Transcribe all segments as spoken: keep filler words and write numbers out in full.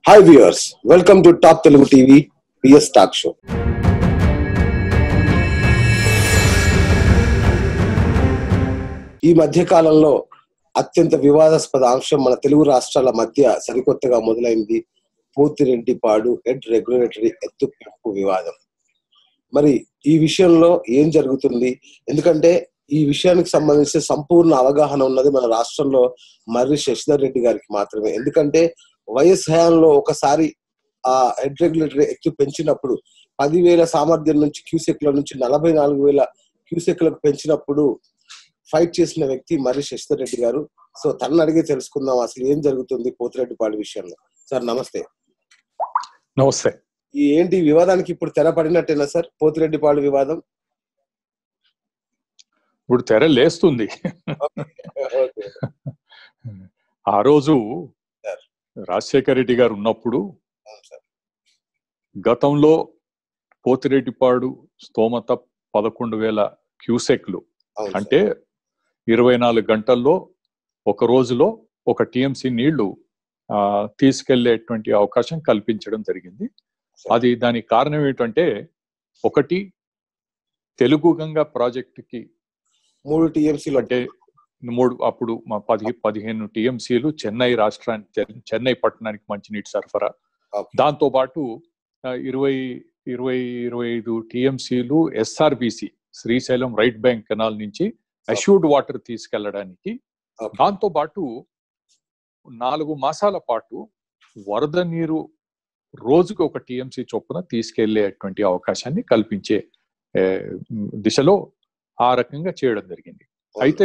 Hi viewers, welcome to top Telugu TV PS talk show. ఈ మధ్య కాలంలో అత్యంత వివాదాస్పద అంశం మన తెలుగు రాష్ట్రాల మధ్య సరికొత్తగా మొదలైంది పోతిరెడ్డిపాడు హెడ్ రెగ్యులేటరీ ఎత్తు పెంపు వివాదం. మరి ఈ విషయంలో ఏం జరుగుతుంది? ఎందుకంటే ఈ విషయానికి సంబంధించి సంపూర్ణ అవగాహన ఉన్నది మన రాష్ట్రంలో మర్రి శశిధర్ రెడ్డి గారికి మాత్రమే. ఎందుకంటే వైఎస్ హయాంలో ఒకసారి ఆ హెడ్ రెగ్యులేటరీ ఎత్తు పెంచినప్పుడు పదివేల సామర్థ్యం నుంచి క్యూసెక్ల నుంచి నలభై నాలుగు వేల క్యూసెక్లకు పెంచినప్పుడు ఫైట్ చేసిన వ్యక్తి మర్రి శశిధర్ రెడ్డి గారు. సో తనని అడిగి తెలుసుకుందాం అసలు ఏం జరుగుతుంది పోతిరెడ్డిపాడు విషయంలో. సార్ నమస్తే. నమస్తే. ఈ ఏంటి వివాదానికి ఇప్పుడు తెర పడినట్టేనా సార్ పోతిరెడ్డిపాడు వివాదం? ఇప్పుడు తెర లేస్తుంది. ఆ రోజు రాజశేఖర రెడ్డి గారు ఉన్నప్పుడు గతంలో పోతిరెడ్డిపాడు స్తోమత పదకొండు వేల క్యూసెక్లు, అంటే ఇరవై నాలుగు గంటల్లో ఒక రోజులో ఒక టీఎంసీ నీళ్లు ఆ తీసుకెళ్లేటువంటి అవకాశం కల్పించడం జరిగింది. అది దానికి కారణం ఏంటంటే, ఒకటి తెలుగు గంగా ప్రాజెక్టుకి మూడు టీఎంసీలు అంటే మూడు అప్పుడు మా పది పదిహేను టీఎంసీలు చెన్నై రాష్ట్రానికి, చెన్నై పట్టణానికి మంచినీటి సరఫరా, దాంతో పాటు ఇరవై ఇరవై ఇరవై ఐదు టీఎంసీలు SRBC Srisailam right bank canal నుంచి అష్యూర్డ్ వాటర్ తీసుకెళ్లడానికి, దాంతో పాటు నాలుగు మాసాల పాటు వరద నీరు రోజుకి ఒక టీఎంసీ చొప్పున తీసుకెళ్లేటువంటి అవకాశాన్ని కల్పించే దిశలో ఆ రకంగా చేయడం జరిగింది. అయితే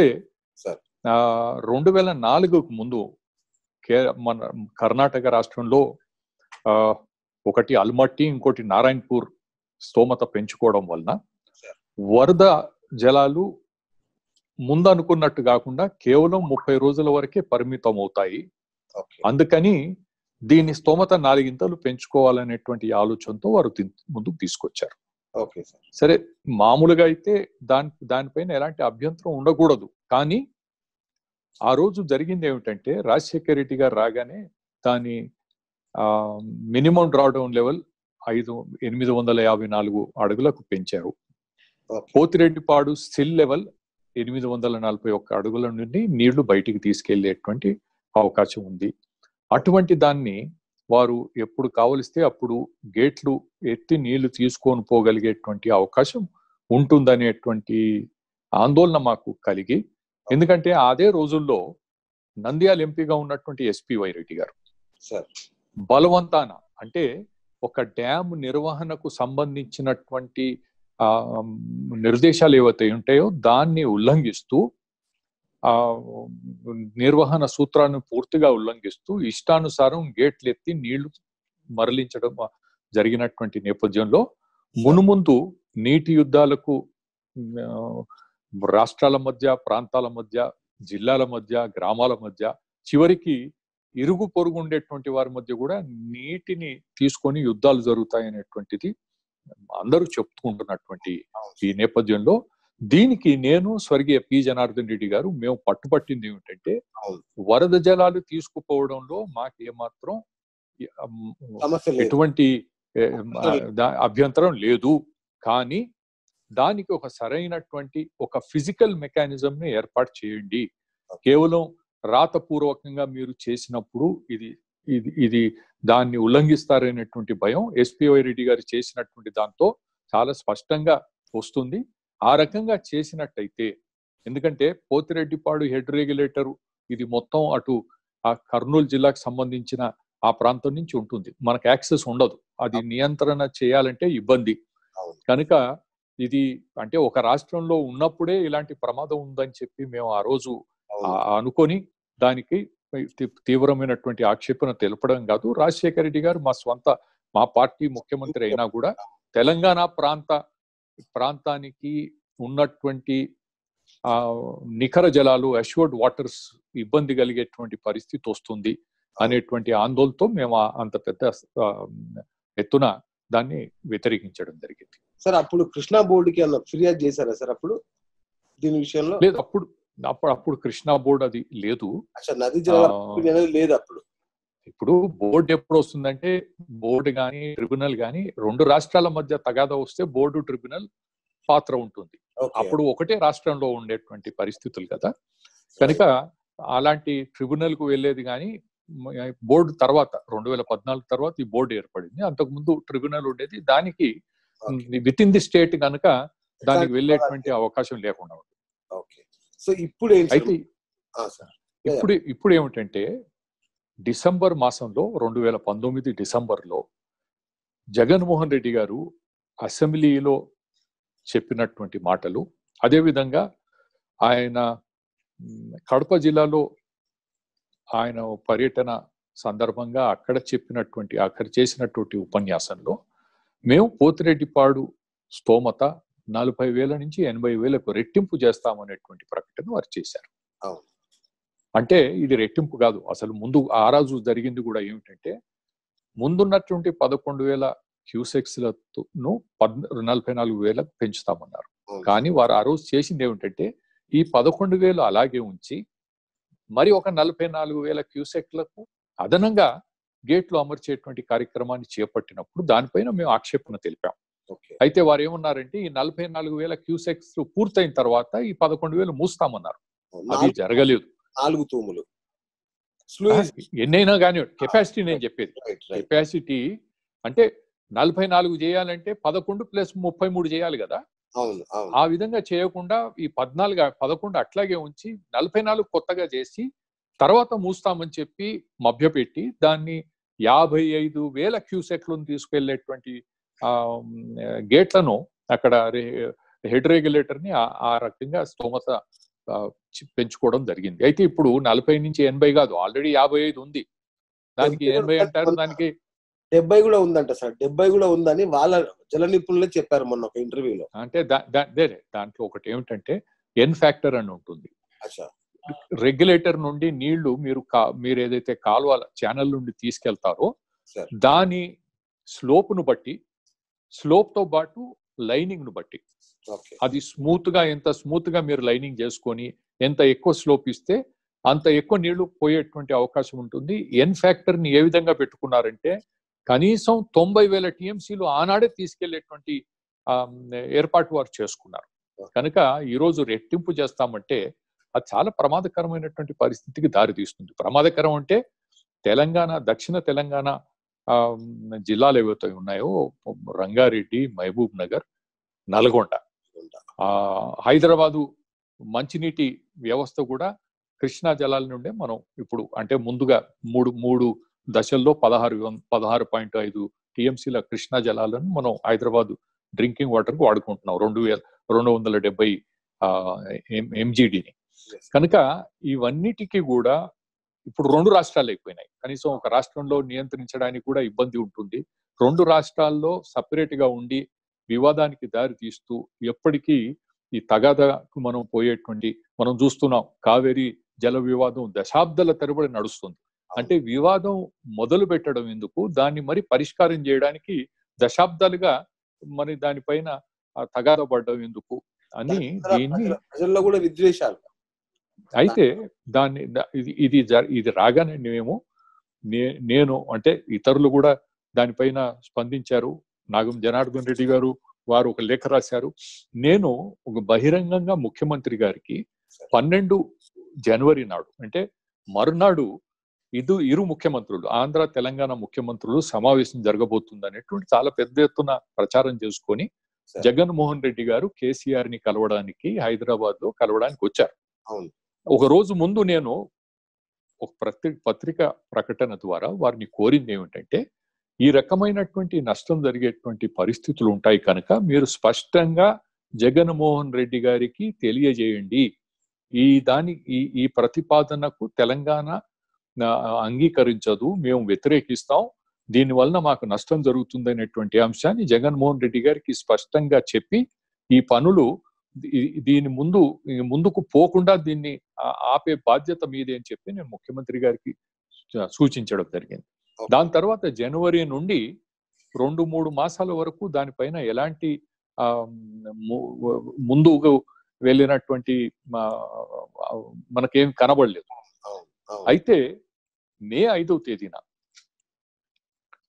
రెండు వేల నాలుగుకు ముందు కే మన కర్ణాటక రాష్ట్రంలో ఆ ఒకటి అల్మట్టి, ఇంకోటి నారాయణపూర్ స్తోమత పెంచుకోవడం వలన వరద జలాలు ముందు అనుకున్నట్టు కాకుండా కేవలం ముప్పై రోజుల వరకే పరిమితం అవుతాయి. అందుకని దీని స్తోమత నాలుగింతలు పెంచుకోవాలనేటువంటి ఆలోచనతో వారు ముందుకు తీసుకొచ్చారు. సరే, మామూలుగా అయితే దాని దానిపైన ఎలాంటి అభ్యంతరం ఉండకూడదు. కానీ ఆ రోజు జరిగింది ఏమిటంటే, రాజశేఖర రెడ్డి గారు రాగానే దాని ఆ మినిమం డ్రాడౌన్ లెవెల్ ఐదు ఎనిమిది వందల యాభై నాలుగు అడుగులకు పెంచారు. పోతిరెడ్డిపాడు సిల్ లెవెల్ ఎనిమిది వందల నలభై ఒక్క అడుగుల నుండి నీళ్లు బయటికి తీసుకెళ్లేటువంటి అవకాశం ఉంది. అటువంటి దాన్ని వారు ఎప్పుడు కావలిస్తే అప్పుడు గేట్లు ఎత్తి నీళ్లు తీసుకొని పోగలిగేటువంటి అవకాశం ఉంటుందనేటువంటి ఆందోళన మాకు కలిగి, ఎందుకంటే అదే రోజుల్లో నంద్యాల ఎంపీగా ఉన్నటువంటి ఎస్పీ వైరెడ్డి గారు బలవంతాన, అంటే ఒక డ్యామ్ నిర్వహణకు సంబంధించినటువంటి ఆ నిర్దేశాలు ఏవైతే ఉంటాయో దాన్ని ఉల్లంఘిస్తూ, ఆ నిర్వహణ సూత్రాన్ని పూర్తిగా ఉల్లంఘిస్తూ ఇష్టానుసారం గేట్లు ఎత్తి నీళ్లు మరలించడం జరిగినటువంటి నేపథ్యంలో మునుముందు నీటి యుద్ధాలకు రాష్ట్రాల మధ్య, ప్రాంతాల మధ్య, జిల్లాల మధ్య, గ్రామాల మధ్య, చివరికి ఇరుగు పొరుగు ఉండేటువంటి వారి మధ్య కూడా నీటిని తీసుకొని యుద్ధాలు జరుగుతాయనేటువంటిది అందరూ చెప్పుకుంటున్నటువంటి ఈ నేపథ్యంలో దీనికి నేను, స్వర్గీయ పి జనార్దన్ రెడ్డి గారు మేము పట్టుపట్టింది ఏమిటంటే, వరద జలాలు తీసుకుపోవడంలో మాకు ఏమాత్రం ఎటువంటి అభ్యంతరం లేదు. కానీ దానికి ఒక సరైనటువంటి ఒక ఫిజికల్ మెకానిజం ని ఏర్పాటు చేయండి. కేవలం రాతపూర్వకంగా మీరు చేసినప్పుడు ఇది ఇది ఇది దాన్ని ఉల్లంఘిస్తారనేటువంటి భయం ఎస్పీవై రెడ్డి గారు చేసినటువంటి దాంతో చాలా స్పష్టంగా వస్తుంది. ఆ రకంగా చేసినట్టయితే, ఎందుకంటే పోతిరెడ్డిపాడు హెడ్ రెగ్యులేటర్ ఇది మొత్తం అటు ఆ కర్నూలు జిల్లాకు సంబంధించిన ఆ ప్రాంతం నుంచి ఉంటుంది, మనకు యాక్సెస్ ఉండదు. అది నియంత్రణ చేయాలంటే ఇబ్బంది కనుక ఇది అంటే ఒక రాష్ట్రంలో ఉన్నప్పుడే ఇలాంటి ప్రమాదం ఉందని చెప్పి మేము ఆ రోజు అనుకొని దానికి తీవ్రమైనటువంటి ఆక్షేపణ తెలపడం కాదు, రాజశేఖర రెడ్డి గారు మా స్వంత మా పార్టీ ముఖ్యమంత్రి అయినా కూడా తెలంగాణ ప్రాంత ప్రాంతానికి ఉన్నటువంటి ఆ నిఖర జలాలు, అష్యూర్డ్ వాటర్స్ ఇబ్బంది కలిగేటువంటి పరిస్థితి వస్తుంది అనేటువంటి ఆందోళనతో మేము అంత పెద్ద ఎత్తున దాన్ని వ్యతిరేకించడం జరిగింది. సార్ అప్పుడు కృష్ణా బోర్డుకి అన్న ఫిర్యాదు చేశారా సార్ అప్పుడు దీని విషయంలో? లేదు, అప్పుడు అప్పుడు అప్పుడు కృష్ణా బోర్డు అది లేదు, నది జలాలు లేదు అప్పుడు. ఇప్పుడు బోర్డు ఎప్పుడు వస్తుందంటే బోర్డు కానీ ట్రిబ్యునల్ కానీ రెండు రాష్ట్రాల మధ్య తగాదా వస్తే బోర్డు ట్రిబ్యునల్ పాత్ర ఉంటుంది. అప్పుడు ఒకటే రాష్ట్రంలో ఉండేటువంటి పరిస్థితులు కదా, కనుక అలాంటి ట్రిబ్యునల్ కు వెళ్ళేది. కానీ బోర్డు తర్వాత రెండు వేల పద్నాలుగు తర్వాత ఈ బోర్డు ఏర్పడింది. అంతకు ముందు ట్రిబ్యునల్ ఉండేది. దానికి విత్ ఇన్ ది స్టేట్ కనుక దానికి వెళ్ళేటువంటి అవకాశం లేకుండా ఉంటుంది. సో ఇప్పుడు అయితే ఇప్పుడు ఇప్పుడు ఏమిటంటే డిసెంబర్ మాసంలో రెండు వేల పంతొమ్మిది డిసెంబర్లో జగన్మోహన్ రెడ్డి గారు అసెంబ్లీలో చెప్పినటువంటి మాటలు, అదేవిధంగా ఆయన కడప జిల్లాలో ఆయన పర్యటన సందర్భంగా అక్కడ చెప్పినటువంటి అక్కడ చేసినటువంటి ఉపన్యాసంలో మేము పోతిరెడ్డిపాడు స్తోమత నలభై వేల నుంచి ఎనభై వేలకు రెట్టింపు చేస్తామనేటువంటి ప్రకటన వారు చేశారు. అంటే ఇది రెట్టింపు కాదు, అసలు ముందు ఆ రోజు జరిగింది కూడా ఏమిటంటే ముందున్నటువంటి పదకొండు వేల క్యూసెక్స్లను పద్ నలభై నాలుగు వేలకు పెంచుతామన్నారు. కానీ వారు ఆ రోజు చేసింది ఏమిటంటే ఈ పదకొండు వేలు అలాగే ఉంచి మరి ఒక నలభై నాలుగు వేల క్యూసెక్లకు అదనంగా గేట్లు అమర్చేటువంటి కార్యక్రమాన్ని చేపట్టినప్పుడు దానిపైన మేము ఆక్షేపణ తెలిపాం. అయితే వారు ఏమన్నారంటే ఈ నలభై నాలుగు వేల క్యూసెక్స్ పూర్తయిన తర్వాత ఈ పదకొండు వేలు మూస్తామన్నారు. అది జరగలేదు. నాలుగు తూములు ఎన్నైనా కానీ కెపాసిటీ నేను చెప్పేది కెపాసిటీ అంటే నలభై నాలుగు చేయాలంటే పదకొండు ప్లస్ ముప్పై మూడు చేయాలి కదా. ఆ విధంగా చేయకుండా ఈ పద్నాలుగు పదకొండు అట్లాగే ఉంచి నలభై నాలుగు కొత్తగా చేసి తర్వాత మూస్తామని చెప్పి మభ్యపెట్టి దాన్ని యాభై ఐదు వేల క్యూసెక్లను తీసుకెళ్లేటువంటి ఆ గేట్లను అక్కడ హెడ్ రెగ్యులేటర్ ని ఆ రకంగా స్తోమత పెంచుకోవడం జరిగింది. అయితే ఇప్పుడు నలభై నుంచి ఎనభై కాదు, ఆల్రెడీ యాభై ఐదు ఉంది. దానికి ఎనభై అంటారు, దానికి డెబ్బై కూడా ఉందంట సార్. డెబ్బై కూడా ఉందని వాళ్ళ జల నిపుణులే చెప్పారు మొన్న ఒక ఇంటర్వ్యూలో. అంటే దాంట్లో ఒకటి ఏమిటంటే ఎన్ ఫ్యాక్టర్ అని ఉంటుంది. రెగ్యులేటర్ నుండి నీళ్లు మీరు మీరు ఏదైతే కాలువ ఛానల్ నుండి తీసుకెళ్తారో దాని స్లోప్ ను బట్టి, స్లోప్ తో పాటు లైనింగ్ ను బట్టి, అది స్మూత్ గా ఎంత స్మూత్ గా మీరు లైనింగ్ చేసుకొని ఎంత ఎక్కువ స్లోప్ ఇస్తే అంత ఎక్కువ నీళ్లు పోయేటువంటి అవకాశం ఉంటుంది. ఎన్ ఫ్యాక్టర్ ని ఏ విధంగా పెట్టుకున్నారంటే కనీసం తొంభై వేల టీఎంసీలు ఆనాడే తీసుకెళ్లేటువంటి ఏర్పాటు వారు చేసుకున్నారు. కనుక ఈరోజు రెట్టింపు చేస్తామంటే అది చాలా ప్రమాదకరమైనటువంటి పరిస్థితికి దారితీస్తుంది. ప్రమాదకరం అంటే తెలంగాణ, దక్షిణ తెలంగాణ జిల్లాలు ఏవైతే ఉన్నాయో రంగారెడ్డి, మహబూబ్ నగర్, నల్గొండ, ఆ హైదరాబాదు మంచినీటి వ్యవస్థ కూడా కృష్ణా జలాల నుండే మనం ఇప్పుడు అంటే ముందుగా మూడు మూడు దశల్లో పదహారు పదహారు పాయింట్ ఐదు టీఎంసీల కృష్ణా జలాలను మనం హైదరాబాద్ డ్రింకింగ్ వాటర్ కు వాడుకుంటున్నాం, రెండు వేల రెండు వందల డెబ్బై ఆ ఎంజీడీని. కనుక ఇవన్నిటికీ కూడా ఇప్పుడు రెండు రాష్ట్రాలు అయిపోయినాయి. కనీసం ఒక రాష్ట్రంలో నియంత్రించడానికి కూడా ఇబ్బంది ఉంటుంది. రెండు రాష్ట్రాల్లో సపరేట్ గా ఉండి వివాదానికి దారి తీస్తూ ఎప్పటికీ ఈ తగాదాకు మనం పోయేటువంటి మనం చూస్తున్నాం. కావేరీ జల వివాదం దశాబ్దాల తరబడి నడుస్తుంది. అంటే వివాదం మొదలు పెట్టడం ఎందుకు, దాన్ని మరి పరిష్కారం చేయడానికి దశాబ్దాలుగా మరి దానిపైన తగాదా పడడం ఎందుకు అని దీన్ని ప్రజల్లో కూడా విద్వేషాలు. అయితే దాన్ని ఇది ఇది ఇది రాగానే మేము నేను అంటే ఇతరులు కూడా దానిపైన స్పందించారు. నాగం జనార్దన్ రెడ్డి గారు వారు ఒక లేఖ రాశారు. నేను ఒక బహిరంగంగా ముఖ్యమంత్రి గారికి పన్నెండు జనవరి నాడు అంటే మరునాడు ఇది ఇరు ముఖ్యమంత్రులు ఆంధ్ర తెలంగాణ ముఖ్యమంత్రులు సమావేశం జరగబోతుంది అనేటువంటి చాలా పెద్ద ఎత్తున ప్రచారం చేసుకొని జగన్మోహన్ రెడ్డి గారు కేసీఆర్ ని కలవడానికి హైదరాబాద్ లో కలవడానికి వచ్చారు. ఒక రోజు ముందు నేను ఒక ప్రతి పత్రిక ప్రకటన ద్వారా వారిని కోరింది ఏమిటంటే ఈ రకమైనటువంటి నష్టం జరిగేటువంటి పరిస్థితులు ఉంటాయి కనుక మీరు స్పష్టంగా జగన్మోహన్ రెడ్డి గారికి తెలియజేయండి. ఈ దాని ఈ ఈ ప్రతిపాదనకు తెలంగాణ అంగీకరించదు, మేము వ్యతిరేకిస్తాం, దీని వలన మాకు నష్టం జరుగుతుంది అనేటువంటి అంశాన్ని జగన్మోహన్ రెడ్డి గారికి స్పష్టంగా చెప్పి ఈ పనులు దీని ముందు ముందుకు పోకుండా దీన్ని ఆపే బాధ్యత మీదే అని చెప్పి నేను ముఖ్యమంత్రి గారికి సూచించడం జరిగింది. దాని తర్వాత జనవరి నుండి రెండు మూడు మాసాల వరకు దానిపైన ఎలాంటి ఆ ముందుకు వెళ్ళినటువంటి మనకేం కనబడలేదు. అయితే మే ఐదవ తేదీన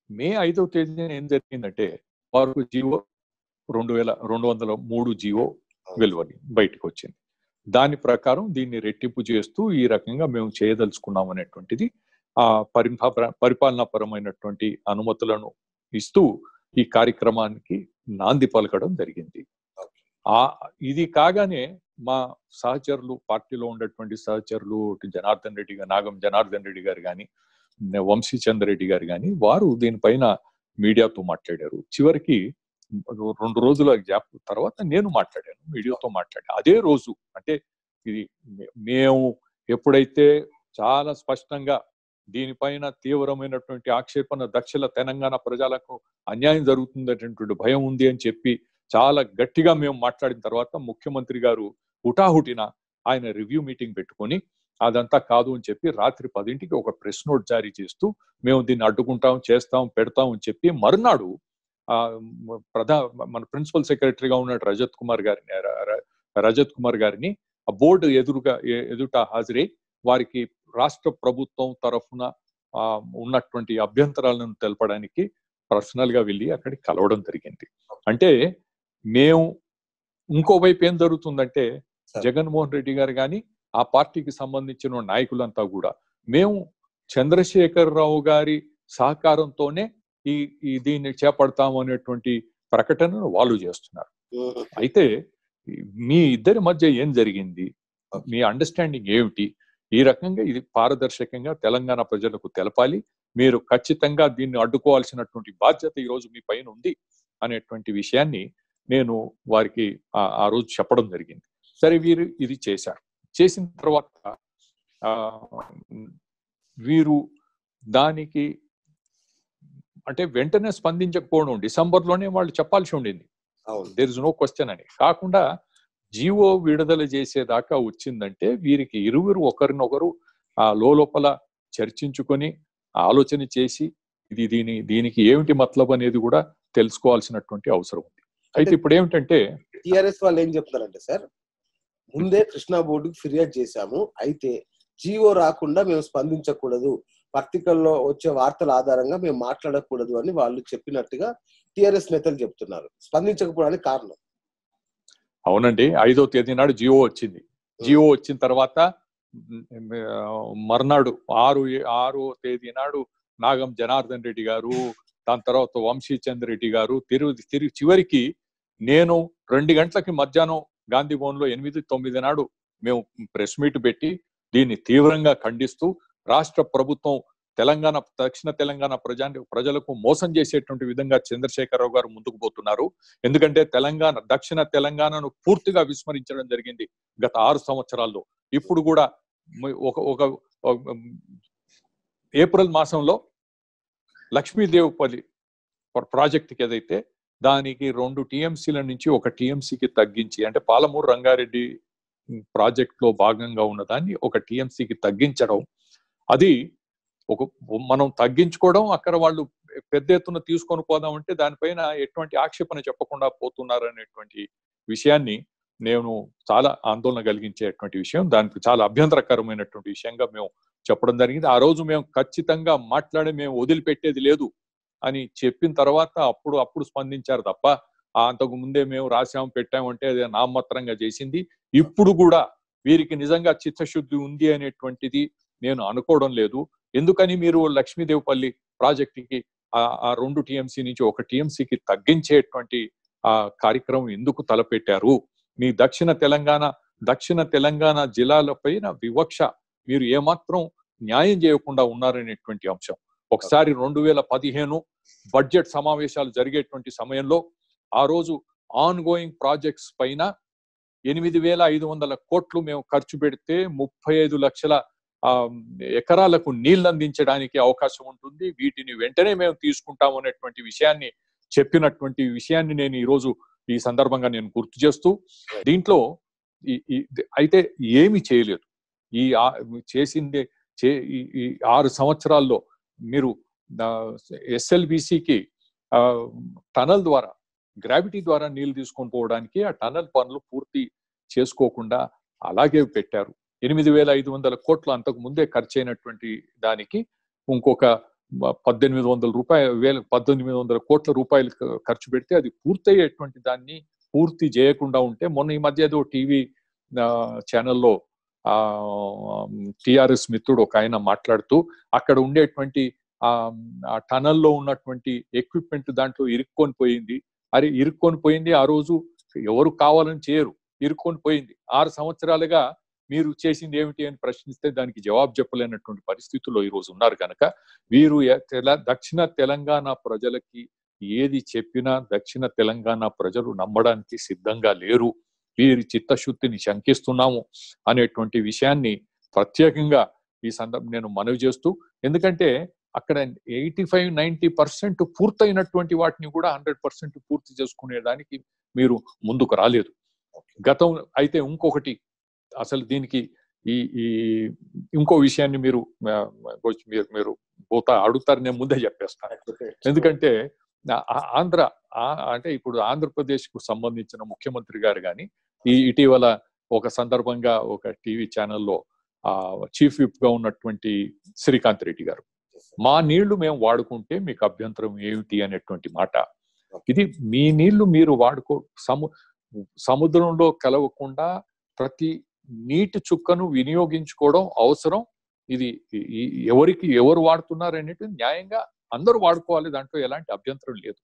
మే ఐదవ తేదీన ఏం జరిగిందంటే వారు జీవో రెండు వేల రెండు వందల మూడు జీవో వెలువడి బయటకు వచ్చింది. దాని ప్రకారం దీన్ని రెట్టింపు చేస్తూ ఈ రకంగా మేము చేయదలుచుకున్నాం అనేటువంటిది ఆ పరిపా పరిపాలనా పరమైనటువంటి అనుమతులను ఇస్తూ ఈ కార్యక్రమానికి నాంది పలకడం జరిగింది. ఆ ఇది కాగానే మా సహచరులు, పార్టీలో ఉన్నటువంటి సహచరులు జనార్దన్ రెడ్డి గారు, నాగం జనార్దన్ రెడ్డి గారు కానీ, వంశీ చంద్రెడ్డి గారు కానీ వారు దీనిపైన మీడియాతో మాట్లాడారు. చివరికి రెండు రోజుల గ్యాప్ తర్వాత నేను మాట్లాడాను, మీడియాతో మాట్లాడాను. అదే రోజు అంటే ఇది మేము ఎప్పుడైతే చాలా స్పష్టంగా దీనిపైన తీవ్రమైనటువంటి ఆక్షేపణ, దక్షిణ తెలంగాణ ప్రజలకు అన్యాయం జరుగుతుందనేటువంటి భయం ఉంది అని చెప్పి చాలా గట్టిగా మేము మాట్లాడిన తర్వాత ముఖ్యమంత్రి గారు హుటాహుటిన ఆయన రివ్యూ మీటింగ్ పెట్టుకొని అదంతా కాదు అని చెప్పి రాత్రి పదింటికి ఒక ప్రెస్ నోట్ జారీ చేస్తూ మేము దీన్ని అడ్డుకుంటాం, చేస్తాం, పెడతాం అని చెప్పి మరునాడు ఆ ప్రధా మన ప్రిన్సిపల్ సెక్రటరీగా ఉన్న రజత్ కుమార్ గారిని రజత్ కుమార్ గారిని ఆ బోర్డు ఎదురుగా ఎదుట హాజరై వారికి రాష్ట్ర ప్రభుత్వం తరఫున ఆ ఉన్నటువంటి అభ్యంతరాలను తెలపడానికి పర్సనల్ గా వెళ్ళి అక్కడికి కలవడం జరిగింది. అంటే మేము ఇంకోవైపు ఏం జరుగుతుందంటే జగన్మోహన్ రెడ్డి గారు కానీ ఆ పార్టీకి సంబంధించిన నాయకులంతా కూడా మేము చంద్రశేఖరరావు గారి సహకారంతోనే ఈ ఈ దీన్ని చేపడతాము అనేటువంటి ప్రకటనను వాళ్ళు చేస్తున్నారు. అయితే మీ ఇద్దరి మధ్య ఏం జరిగింది, మీ అండర్స్టాండింగ్ ఏమిటి, ఈ రకంగా ఇది పారదర్శకంగా తెలంగాణ ప్రజలకు తెలపాలి, మీరు ఖచ్చితంగా దీన్ని అడ్డుకోవాల్సినటువంటి బాధ్యత ఈ రోజు మీ పైన ఉంది అనేటువంటి విషయాన్ని నేను వారికి ఆ రోజు చెప్పడం జరిగింది. సరే, వీరు ఇది చేశారు. చేసిన తర్వాత ఆ వీరు దానికి అంటే వెంటనే స్పందించకపోవడం, డిసెంబర్ లోనే వాళ్ళు చెప్పాల్సి ఉండింది, దేర్ ఇస్ నో క్వశ్చన్ అని. కాకుండా జీవో విడుదల చేసేదాకా వచ్చిందంటే వీరికి ఇరువురు ఒకరినొకరు ఆ లోపల చర్చించుకొని ఆలోచన చేసి ఇది దీని దీనికి ఏమిటి మతలబ్ అనేది కూడా తెలుసుకోవాల్సినటువంటి అవసరం ఉంది. అయితే ఇప్పుడు ఏమిటంటే టిఆర్ఎస్ వాళ్ళు ఏం చెప్తారంటే, సార్ ముందే కృష్ణా బోర్డుకి ఫిర్యాదు చేశాము, అయితే జీవో రాకుండా మేము స్పందించకూడదు, పత్రికల్లో వచ్చే వార్తల ఆధారంగా మేము మాట్లాడకూడదు అని వాళ్ళు చెప్పినట్టుగా టిఆర్ఎస్ నేతలు చెప్తున్నారు. స్పందించకపోవడానికి కారణం? అవునండి, ఐదో తేదీ నాడు జియో వచ్చింది. జియో వచ్చిన తర్వాత మర్నాడు ఆరు ఆరో తేదీ నాడు నాగం జనార్దన్ రెడ్డి గారు, దాని తర్వాత వంశీ చంద్ర రెడ్డి గారు తిరిగి తిరిగి చివరికి నేను రెండు గంటలకి మధ్యాహ్నం గాంధీ భవన్ లో ఎనిమిది తొమ్మిది నాడు మేము ప్రెస్ మీట్ పెట్టి దీన్ని తీవ్రంగా ఖండిస్తూ రాష్ట్ర ప్రభుత్వం తెలంగాణ దక్షిణ తెలంగాణ ప్రజా ప్రజలకు మోసం చేసేటువంటి విధంగా చంద్రశేఖరరావు గారు ముందుకు పోతున్నారు. ఎందుకంటే తెలంగాణ దక్షిణ తెలంగాణను పూర్తిగా విస్మరించడం జరిగింది గత ఆరు సంవత్సరాల్లో. ఇప్పుడు కూడా ఒక ఒక ఏప్రిల్ మాసంలో లక్ష్మీదేవిపల్లి ప్రాజెక్టుకి ఏదైతే దానికి రెండు టీఎంసీల నుంచి ఒక టీఎంసీకి తగ్గించి, అంటే పాలమూరు రంగారెడ్డి ప్రాజెక్ట్ లో భాగంగా ఉన్నదాన్ని ఒక టీఎంసీకి తగ్గించడం, అది ఒక మనం తగ్గించుకోవడం, అక్కడ వాళ్ళు పెద్ద ఎత్తున తీసుకొని పోదామంటే దానిపైన ఎటువంటి ఆక్షేపణ చెప్పకుండా పోతున్నారు అనేటువంటి విషయాన్ని నేను చాలా ఆందోళన కలిగించేటువంటి విషయం, దానికి చాలా అభ్యంతరకరమైనటువంటి విషయంగా మేము చెప్పడం జరిగింది. ఆ రోజు మేము ఖచ్చితంగా మాట్లాడి మేము వదిలిపెట్టేది లేదు అని చెప్పిన తర్వాత అప్పుడు అప్పుడు స్పందించారు తప్ప అంతకు ముందే మేము రాసాము పెట్టామంటే అది నామమాత్రంగా చేసింది. ఇప్పుడు కూడా వీరికి నిజంగా చిత్తశుద్ధి ఉంది అనేటువంటిది నేను అనుకోవడం లేదు. ఎందుకని మీరు లక్ష్మీదేవిపల్లి ప్రాజెక్టుకి ఆ రెండు టీఎంసీ నుంచి ఒక టీఎంసీకి తగ్గించేటువంటి ఆ కార్యక్రమం ఎందుకు తలపెట్టారు? మీ దక్షిణ తెలంగాణ దక్షిణ తెలంగాణ జిల్లాల పైన వివక్ష మీరు ఏమాత్రం న్యాయం చేయకుండా ఉన్నారనేటువంటి అంశం. ఒకసారి రెండు వేల పదిహేను బడ్జెట్ సమావేశాలు జరిగేటువంటి సమయంలో ఆ రోజు ఆన్ గోయింగ్ ప్రాజెక్ట్స్ పైన ఎనిమిది వేల ఐదు వందల కోట్లు మేము ఖర్చు పెడితే ముప్పై ఐదు లక్షల ఆ ఎకరాలకు నీళ్లు అందించడానికి అవకాశం ఉంటుంది, వీటిని వెంటనే మేము తీసుకుంటాం అనేటువంటి విషయాన్ని చెప్పినటువంటి విషయాన్ని నేను ఈరోజు ఈ సందర్భంగా నేను గుర్తు చేస్తూ, దీంట్లో ఈ అయితే ఏమి చేయలేదు. ఈ చేసిందే చే ఈ ఆరు సంవత్సరాల్లో మీరు ఎస్ఎల్బిసికి ఆ టనల్ ద్వారా గ్రావిటీ ద్వారా నీళ్లు తీసుకొని పోవడానికి ఆ టనల్ పనులు పూర్తి చేసుకోకుండా అలాగే పెట్టారు. ఎనిమిది వేల ఐదు వందల కోట్లు అంతకు ముందే ఖర్చు అయినటువంటి దానికి ఇంకొక పద్దెనిమిది వందల రూపాయలు వేల పద్దెనిమిది వందల కోట్ల రూపాయలు ఖర్చు పెడితే అది పూర్తయ్యేటువంటి దాన్ని పూర్తి చేయకుండా ఉంటే మొన్న ఈ మధ్య ఏదో టీవీ ఛానల్లో ఆ టిఆర్ఎస్ మిత్రుడు ఒక ఆయన మాట్లాడుతూ అక్కడ ఉండేటువంటి ఆ టనల్లో ఉన్నటువంటి ఎక్విప్మెంట్ దాంట్లో ఇరుక్కొని పోయింది. అరే ఇరుక్కొని పోయింది, ఆ రోజు ఎవరు కావాలని చేయరు, ఇరుక్కొని పోయింది. ఆరు సంవత్సరాలుగా మీరు చేసింది ఏమిటి అని ప్రశ్నిస్తే దానికి జవాబు చెప్పలేనటువంటి పరిస్థితుల్లో ఈ రోజు ఉన్నారు కనుక వీరు దక్షిణ తెలంగాణ ప్రజలకి ఏది చెప్పినా దక్షిణ తెలంగాణ ప్రజలు నమ్మడానికి సిద్ధంగా లేరు. వీరి చిత్తశుద్ధిని శంకిస్తున్నాము అనేటువంటి విషయాన్ని ప్రత్యేకంగా ఈ సందర్భం నేను మనవి చేస్తూ, ఎందుకంటే అక్కడ ఎయిటీ ఫైవ్ నైన్టీ పర్సెంట్ పూర్తయినటువంటి వాటిని కూడా హండ్రెడ్ పర్సెంట్ పూర్తి చేసుకునేదానికి మీరు ముందుకు రాలేదు. గతం అయితే ఇంకొకటి అసలు దీనికి ఈ ఈ ఇంకో విషయాన్ని మీరు మీరు మీరు పోతా అడుగుతారు, నేను ముందే చెప్పేస్తాను. ఎందుకంటే ఆంధ్ర అంటే ఇప్పుడు ఆంధ్రప్రదేశ్ కు సంబంధించిన ముఖ్యమంత్రి గారు కానీ ఈ ఇటీవల ఒక సందర్భంగా ఒక టీవీ ఛానల్లో ఆ చీఫ్ విప్ గా ఉన్నటువంటి శ్రీకాంత్ రెడ్డి గారు, మా నీళ్లు మేము వాడుకుంటే మీకు అభ్యంతరం ఏమిటి అనేటువంటి మాట. ఇది మీ నీళ్లు మీరు వాడుకో సము సముద్రంలో కలవకుండా ప్రతి నీటి చుక్కను వినియోగించుకోవడం అవసరం. ఇది ఎవరికి ఎవరు వాడుతున్నారు అనేది న్యాయంగా అందరూ వాడుకోవాలి, దాంట్లో ఎలాంటి అభ్యంతరం లేదు.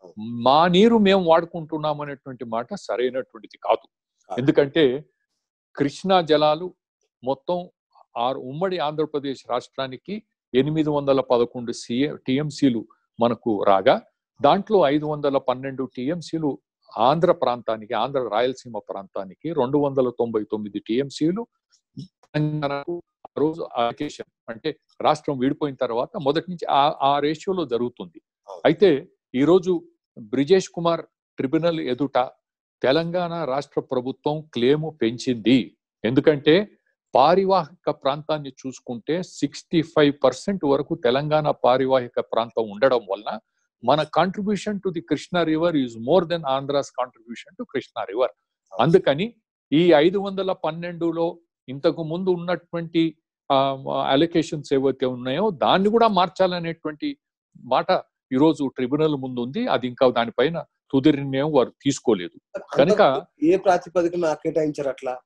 మా నీరు మేము వాడుకుంటున్నాం అనేటువంటి మాట సరైనటువంటిది కాదు. ఎందుకంటే కృష్ణా జలాలు మొత్తం ఆరు ఉమ్మడి ఆంధ్రప్రదేశ్ రాష్ట్రానికి ఎనిమిది వందల పదకొండు సిఏ టిఎంసీలు మనకు రాగా దాంట్లో ఐదు వందల పన్నెండు టిఎంసీలు ఆంధ్ర ప్రాంతానికి ఆంధ్ర రాయలసీమ ప్రాంతానికి రెండు వందల తొంభై తొమ్మిది టిఎంసీలు తెలంగాణకు ఆ రోజు అలొకేషన్ అంటే రాష్ట్రం విడిపోయిన తర్వాత మొదటి నుంచి ఆ ఆ రేషియోలో జరుగుతుంది. అయితే ఈరోజు బ్రిజేష్ కుమార్ ట్రిబ్యునల్ ఎదుట తెలంగాణ రాష్ట్ర ప్రభుత్వం క్లెయిము పెంచింది. ఎందుకంటే పారివాహిక ప్రాంతాన్ని చూసుకుంటే సిక్స్టీ ఫైవ్ పర్సెంట్ వరకు తెలంగాణ పారివాహిక ప్రాంతం ఉండడం వలన మన contribution to the Krishna river is more than Andhra's contribution to Krishna river. అందుకని ఈ ఐదు వందల పన్నెండులో ఇంతకు ముందు ఉన్నటువంటి అలొకేషన్స్ ఏవైతే ఉన్నాయో దాన్ని కూడా మార్చాలనేటువంటి మాట ఈరోజు ట్రిబ్యునల్ ముందు ఉంది. అది ఇంకా దానిపైన తుది నిర్ణయం వారు తీసుకోలేదు కనుక ఏ ప్రాతిపదికన కేటాయించారు అట్లా?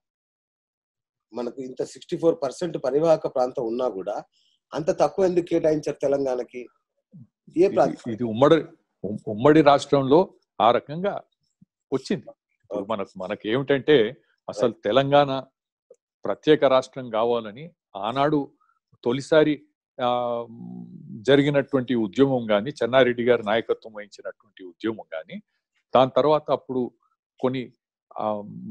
మనకు ఇంత సిక్స్టీ ఫోర్ పర్సెంట్ పరివాహక ప్రాంతం ఉన్నా కూడా అంత తక్కువ ఎందుకు కేటాయించారు తెలంగాణకి? ఏ ఇది ఉమ్మడి ఉమ్మడి రాష్ట్రంలో ఆ రకంగా వచ్చింది. మనకు మనకి ఏమిటంటే అసలు తెలంగాణ ప్రత్యేక రాష్ట్రం కావాలని ఆనాడు తొలిసారి ఆ జరిగినటువంటి ఉద్యమం కానీ చెన్నారెడ్డి గారి నాయకత్వం వహించినటువంటి ఉద్యమం కానీ దాని తర్వాత అప్పుడు కొన్ని ఆ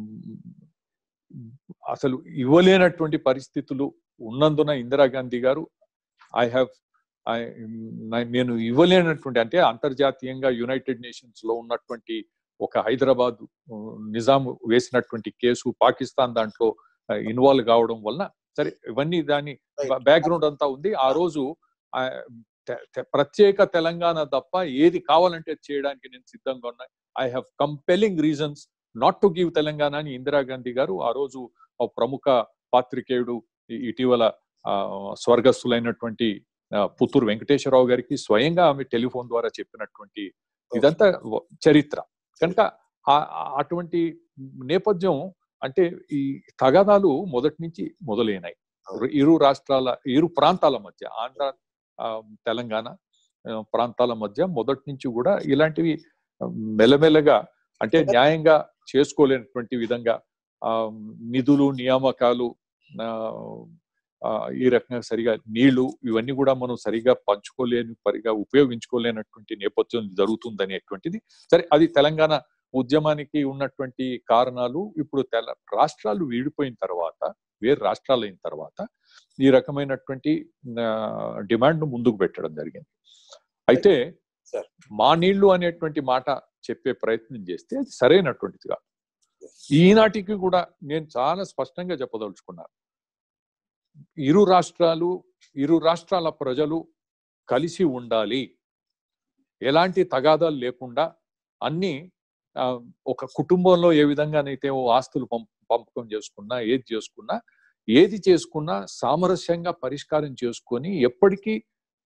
అసలు ఇవ్వలేనటువంటి పరిస్థితులు ఉన్నందున ఇందిరాగాంధీ గారు ఐ హ్యావ్ నేను ఇవ్వలేనటువంటి అంటే అంతర్జాతీయంగా యునైటెడ్ నేషన్స్ లో ఉన్నటువంటి ఒక హైదరాబాద్ నిజాం వేసినటువంటి కేసు పాకిస్తాన్ దాంట్లో ఇన్వాల్వ్ కావడం వలన సరే ఇవన్నీ దాని బ్యాక్గ్రౌండ్ అంతా ఉంది. ఆ రోజు ప్రత్యేక తెలంగాణ తప్ప ఏది కావాలంటే చేయడానికి నేను సిద్ధంగా ఉన్నా, I have compelling reasons not to give Telangana అని ఇందిరాగాంధీ గారు ఆ రోజు ప్రముఖ పాత్రికేయుడు ఇటీవల స్వర్గస్థులైనటువంటి పుత్తూరు వెంకటేశ్వరరావు గారికి స్వయంగా ఆమె టెలిఫోన్ ద్వారా చెప్పినటువంటి ఇదంతా చరిత్ర కనుక అటువంటి నేపథ్యం అంటే ఈ తగాదాలు మొదటి నుంచి మొదలైనాయి ఇరు రాష్ట్రాల ఇరు ప్రాంతాల మధ్య ఆంధ్ర తెలంగాణ ప్రాంతాల మధ్య మొదటి నుంచి కూడా ఇలాంటివి మెల్లమెల్లగా అంటే న్యాయంగా చేసుకోలేనటువంటి విధంగా ఆ నిధులు నియామకాలు ఆ ఈ రకంగా సరిగా నీళ్లు ఇవన్నీ కూడా మనం సరిగా పంచుకోలేని పరిగా ఉపయోగించుకోలేనటువంటి నేపథ్యం జరుగుతుందనేటువంటిది సరే అది తెలంగాణ ఉద్యమానికి ఉన్నటువంటి కారణాలు. ఇప్పుడు తెల రాష్ట్రాలు విడిపోయిన తర్వాత వేరు రాష్ట్రాలు అయిన తర్వాత ఈ రకమైనటువంటి డిమాండ్ ముందుకు పెట్టడం జరిగింది. అయితే మా నీళ్లు అనేటువంటి మాట చెప్పే ప్రయత్నం చేస్తే అది సరైనటువంటిది కాదు. ఈనాటికి కూడా నేను చాలా స్పష్టంగా చెప్పదలుచుకున్నాను, ఇరు రాష్ట్రాలు ఇరు రాష్ట్రాల ప్రజలు కలిసి ఉండాలి, ఎలాంటి తగాదాలు లేకుండా అన్ని ఒక కుటుంబంలో ఏ విధంగానైతే ఆస్తులు పంపకం చేసుకున్నా ఏది చేసుకున్నా ఏది చేసుకున్నా సామరస్యంగా పరిష్కారం చేసుకొని ఎప్పటికీ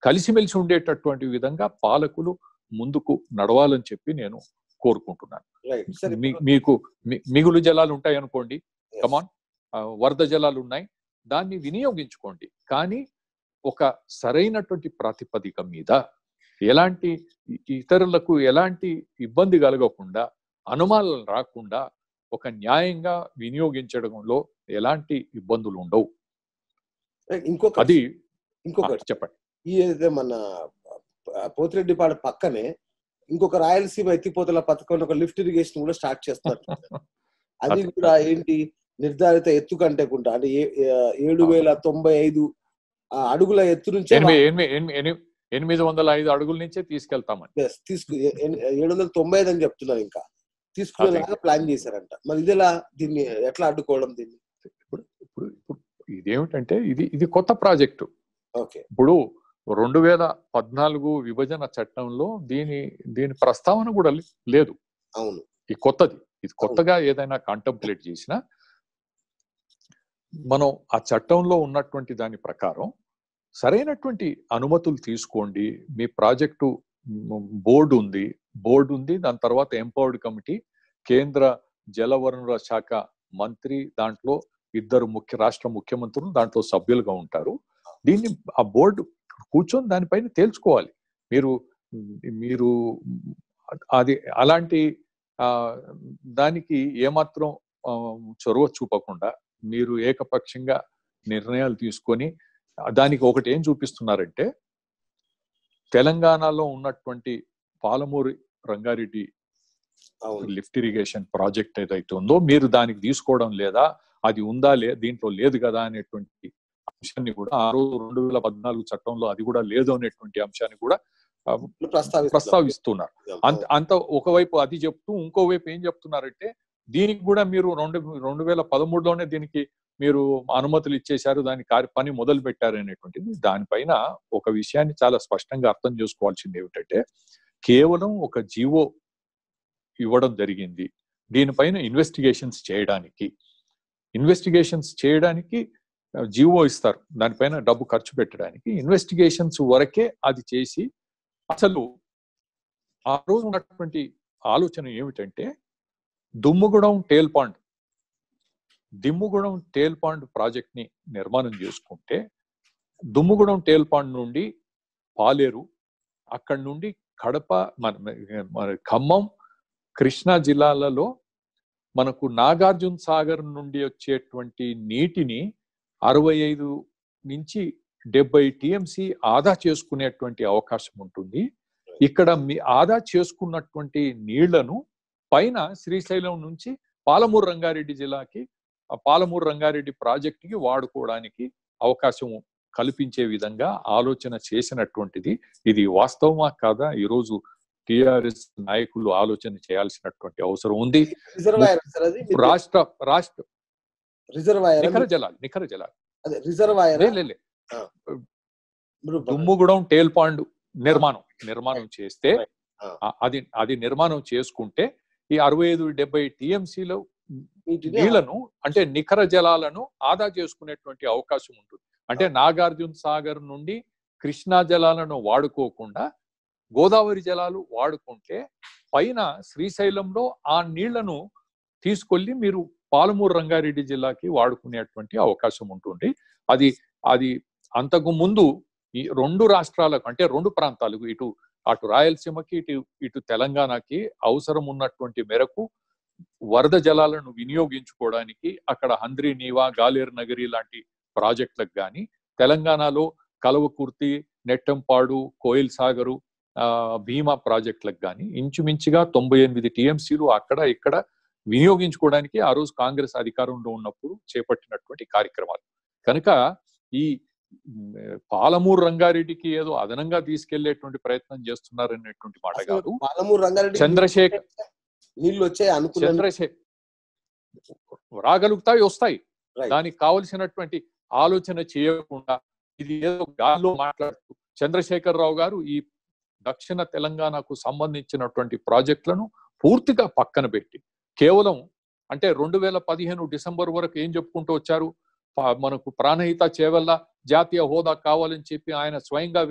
కలిసిమెలిసి ఉండేటటువంటి విధంగా పాలకులు ముందుకు నడవాలని చెప్పి నేను కోరుకుంటున్నాను. మీకు మిగులు జలాలు ఉంటాయి అనుకోండి, కమాన్, వరద జలాలు ఉన్నాయి, దాన్ని వినియోగించుకోండి. కానీ ఒక సరైనటువంటి ప్రాతిపదిక మీద ఎలాంటి ఇతరులకు ఎలాంటి ఇబ్బంది కలగకుండా, అనుమానాలు రాకుండా ఒక న్యాయంగా వినియోగించడంలో ఎలాంటి ఇబ్బందులు ఉండవు. ఇంకొక అది ఇంకొకటి చెప్పండి. ఈ ఏదైతే మన పోతిరెడ్డిపాడు పక్కనే ఇంకొక రాయలసీమ ఎత్తిపోతల పథకం ఒక లిఫ్ట్ ఇరిగేషన్ కూడా స్టార్ట్ చేస్తారు. అది కూడా ఏంటి, నిర్ధారిత ఎత్తు కంటే కూడా అంటే ఏడు వేల తొంభై ఐదు అడుగుల ఎత్తు నుంచి ఎనిమిది వందల ఐదు అడుగుల నుంచే తీసుకెళ్తామని తీసుకు ఏడు వందల తొంభై ఐదు అని చెప్తున్నారు. ఇంకా తీసుకునేలాగా ప్లాన్ చేశారంట. మరి ఇది ఎలా, దీన్ని ఎట్లా అడ్డుకోవడం? దీన్ని ఇప్పుడు ఇప్పుడు ఇప్పుడు ఇదేమిటంటే ఇది ఇది కొత్త ప్రాజెక్టు. ఓకే, ఇప్పుడు రెండు వేల పద్నాలుగు విభజన చట్టంలో దీని దీని ప్రస్తావన కూడా లేదు. అవును, ఈ కొత్తది. ఇది కొత్తగా ఏదైనా కాంటెంప్లేట్ చేసినా మనం ఆ చట్టంలో ఉన్నటువంటి దాని ప్రకారం సరైనటువంటి అనుమతులు తీసుకోండి. మీ ప్రాజెక్టు బోర్డు ఉంది బోర్డు ఉంది దాని తర్వాత ఎంపవర్డ్ కమిటీ, కేంద్ర జలవనరుల శాఖ మంత్రి, దాంట్లో ఇద్దరు ముఖ్య రాష్ట్ర ముఖ్యమంత్రులు దాంట్లో సభ్యులుగా ఉంటారు. దీన్ని ఆ బోర్డు కూర్చొని దానిపైన తేల్చుకోవాలి. మీరు మీరు అది అలాంటి ఆ దానికి ఏమాత్రం చొరవ చూపకుండా మీరు ఏకపక్షంగా నిర్ణయాలు తీసుకొని దానికి ఒకటి ఏం చూపిస్తున్నారంటే, తెలంగాణలో ఉన్నటువంటి Palamuru Rangareddy lift irrigation project ఏదైతే ఉందో మీరు దానికి తీసుకోవడం లేదా, అది ఉందా లే దీంట్లో లేదు కదా అనేటువంటి అంశాన్ని కూడా ఆ రోజు రెండు వేల పద్నాలుగు చట్టంలో అది కూడా లేదు అనేటువంటి అంశాన్ని కూడా ప్రస్తావిస్తున్నారు. అంత అంత ఒకవైపు అది చెప్తూ ఇంకోవైపు ఏం చెప్తున్నారంటే, దీనికి కూడా మీరు రెండు రెండు వేల పదమూడులోనే దీనికి మీరు అనుమతులు ఇచ్చేశారు, దాని కార్య పని మొదలు పెట్టారు అనేటువంటిది. దానిపైన ఒక విషయాన్ని చాలా స్పష్టంగా అర్థం చేసుకోవాల్సింది ఏమిటంటే, కేవలం ఒక జీవో ఇవ్వడం జరిగింది. దీనిపైన ఇన్వెస్టిగేషన్స్ చేయడానికి ఇన్వెస్టిగేషన్స్ చేయడానికి జీవో ఇస్తారు, దానిపైన డబ్బు ఖర్చు పెట్టడానికి. ఇన్వెస్టిగేషన్స్ వరకే అది చేసి, అసలు ఆ రోజు ఉన్నటువంటి ఆలోచన ఏమిటంటే, Dummugudem tail pond Dummugudem tail pond project ని నిర్మాణం చేసుకుంటే, దుమ్ముగూడెం టేల్ పాండ్ నుండి పాలేరు, అక్కడి నుండి కడప, మన ఖమ్మం, కృష్ణా జిల్లాలలో మనకు నాగార్జున సాగర్ నుండి వచ్చేటువంటి నీటిని అరవై ఐదు నుంచి డెబ్బై టిఎంసి ఆదా చేసుకునేటువంటి అవకాశం ఉంటుంది. ఇక్కడ మీ ఆదా చేసుకున్నటువంటి నీళ్లను పైన శ్రీశైలం నుంచి పాలమూరు రంగారెడ్డి జిల్లాకి, పాలమూరు రంగారెడ్డి ప్రాజెక్టుకి వాడుకోవడానికి అవకాశం కల్పించే విధంగా ఆలోచన చేసినటువంటిది. ఇది వాస్తవమా కాదా ఈరోజు టిఆర్ఎస్ నాయకులు ఆలోచన చేయాల్సినటువంటి అవసరం ఉంది. రాష్ట్ర రాష్ట్ర రిజర్వాయర్ నిఖర జలాలు నిఖర జలాలు రిజర్వాయర్ దుమ్ముగూడెం టేల్ పాండ్ నిర్మాణం నిర్మాణం చేస్తే, అది అది నిర్మాణం చేసుకుంటే ఈ అరవై ఐదు డెబ్బై టిఎంసీలో నీళ్లను అంటే నిఖర జలాలను ఆదా చేసుకునేటువంటి అవకాశం ఉంటుంది. అంటే నాగార్జున సాగర్ నుండి కృష్ణా జలాలను వాడుకోకుండా గోదావరి జలాలు వాడుకుంటే, పైన శ్రీశైలంలో ఆ నీళ్లను తీసుకెళ్లి మీరు పాలమూరు రంగారెడ్డి జిల్లాకి వాడుకునేటువంటి అవకాశం ఉంటుంది. అది అది అంతకు ముందు ఈ రెండు రాష్ట్రాలకు అంటే రెండు ప్రాంతాలకు, ఇటు అటు రాయలసీమకి ఇటు ఇటు తెలంగాణకి అవసరం ఉన్నటువంటి మేరకు వరద జలాలను వినియోగించుకోవడానికి అక్కడ హంద్రీ నీవా, గాలేరు నగరి లాంటి ప్రాజెక్టులకు కానీ, తెలంగాణలో కలవకుర్తి, నెట్టంపాడు, కోయిల్ సాగరు, ఆ భీమా ప్రాజెక్టులకు కానీ ఇంచుమించుగా తొంభై ఎనిమిది టిఎంసీలు అక్కడ ఇక్కడ వినియోగించుకోవడానికి ఆ రోజు కాంగ్రెస్ అధికారంలో ఉన్నప్పుడు చేపట్టినటువంటి కార్యక్రమాలు. కనుక ఈ పాలమూరు రంగారెడ్డికి ఏదో అదనంగా తీసుకెళ్లేటువంటి ప్రయత్నం చేస్తున్నారనేటువంటి మాట కాదు. పాలమూరు రంగారెడ్డి చంద్రశేఖర్ నీళ్ళు వచ్చాయి అనుకున్న చంద్రశేఖర్ రాగలుగుతాయి, వస్తాయి. దానికి కావలసినటువంటి ఆలోచన చేయకుండా ఇది ఏదో గాల్లో మాట్లాడుతూ చంద్రశేఖర్ రావు గారు ఈ దక్షిణ తెలంగాణకు సంబంధించినటువంటి ప్రాజెక్టులను పూర్తిగా పక్కన పెట్టి, కేవలం అంటే రెండు వేల పదిహేను డిసెంబర్ వరకు ఏం చెప్పుకుంటూ వచ్చారు, మనకు ప్రాణహిత చేవల్ల జాతీయ హోదా కావాలని చెప్పి ఆయన స్వయంగా వెళ్ళి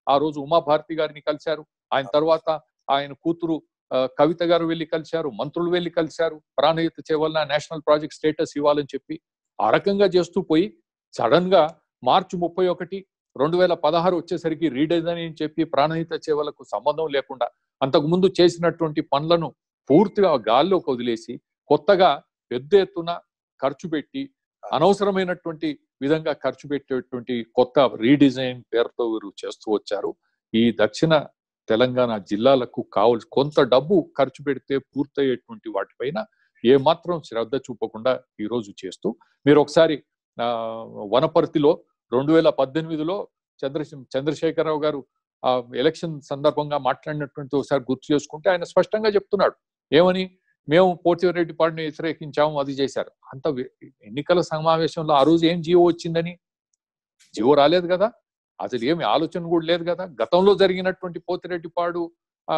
ఆ రోజు ఉమాభారతి గారిని కలిశారు. ఆయన తర్వాత ఆయన కూతురు కవిత గారు వెళ్ళి కలిశారు, మంత్రులు వెళ్ళి కలిశారు. Pranahita Chevella national project status ఇవ్వాలని చెప్పి ఆ రకంగా చేస్తూ పోయి సడన్ గా మార్చి ముప్పై ఒకటి రెండు వేల పదహారు వచ్చేసరికి రీడిజైన్ అని చెప్పి ప్రాణహిత చేవలకు సంబంధం లేకుండా అంతకుముందు చేసినటువంటి పనులను పూర్తిగా గాల్లోకి వదిలేసి కొత్తగా పెద్ద ఎత్తున ఖర్చు పెట్టి అనవసరమైనటువంటి విధంగా ఖర్చు పెట్టేటువంటి కొత్త రీడిజైన్ పేరుతో వీరు చేస్తూ వచ్చారు. ఈ దక్షిణ తెలంగాణ జిల్లాలకు కావాల్సి కొంత డబ్బు ఖర్చు పెడితే పూర్తయ్యేటువంటి వాటిపైన ఏమాత్రం శ్రద్ధ చూపకుండా ఈ రోజు చేస్తూ మీరు ఒకసారి ఆ వనపర్తిలో రెండు వేల పద్దెనిమిదిలో చంద్ర చంద్రశేఖరరావు గారు ఆ ఎలక్షన్ సందర్భంగా మాట్లాడినటువంటి ఒకసారి గుర్తు చేసుకుంటే ఆయన స్పష్టంగా చెప్తున్నాడు ఏమని, మేము పోతిరెడ్డిపాడుని వ్యతిరేకించాము, అది చేశారు. అంత ఎన్నికల సమావేశంలో ఆ రోజు ఏం జీవో వచ్చిందని? జీవో రాలేదు కదా, అసలు ఏమి ఆలోచన కూడా లేదు కదా. గతంలో జరిగినటువంటి పోతిరెడ్డిపాడు ఆ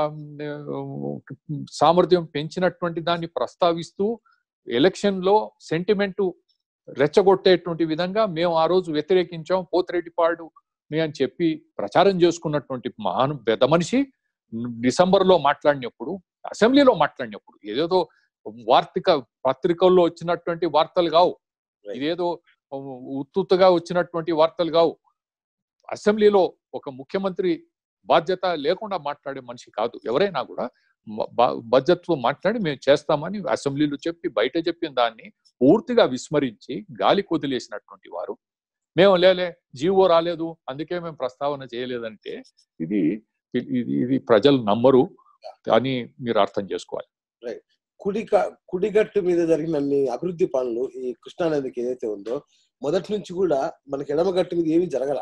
సామర్థ్యం పెంచినటువంటి దాన్ని ప్రస్తావిస్తూ ఎలక్షన్ లో సెంటిమెంటు రెచ్చగొట్టేటువంటి విధంగా మేము ఆ రోజు వ్యతిరేకించాం పోతిరెడ్డిపాడు అని చెప్పి ప్రచారం చేసుకున్నటువంటి మహాను పెద్ద మనిషి డిసెంబర్ లో మాట్లాడినప్పుడు, అసెంబ్లీలో మాట్లాడినప్పుడు ఏదేదో వార్తిక పత్రికల్లో వచ్చినటువంటి వార్తలు కావు, ఇదేదో ఉత్తుగా వచ్చినటువంటి వార్తలు కావు. అసెంబ్లీలో ఒక ముఖ్యమంత్రి బాధ్యత లేకుండా మాట్లాడే మనిషి కాదు. ఎవరైనా కూడా బాధ్యతతో మాట్లాడి మేము చేస్తామని అసెంబ్లీలో చెప్పి బయట చెప్పిన దాన్ని పూర్తిగా విస్మరించి గాలి కొదిలేసినటువంటి వారు మేము లేలే జీవో రాలేదు అందుకే మేము ప్రస్తావన చేయలేదంటే ఇది ఇది ప్రజలు నమ్మరు అని మీరు అర్థం చేసుకోవాలి. కుడి కుడిగట్టు మీద జరిగిన అభివృద్ధి పనులు ఈ కృష్ణానదికి ఏదైతే ఉందో మొదటి నుంచి కూడా మనకి ఎడమగట్టు మీద ఏమీ జరగల.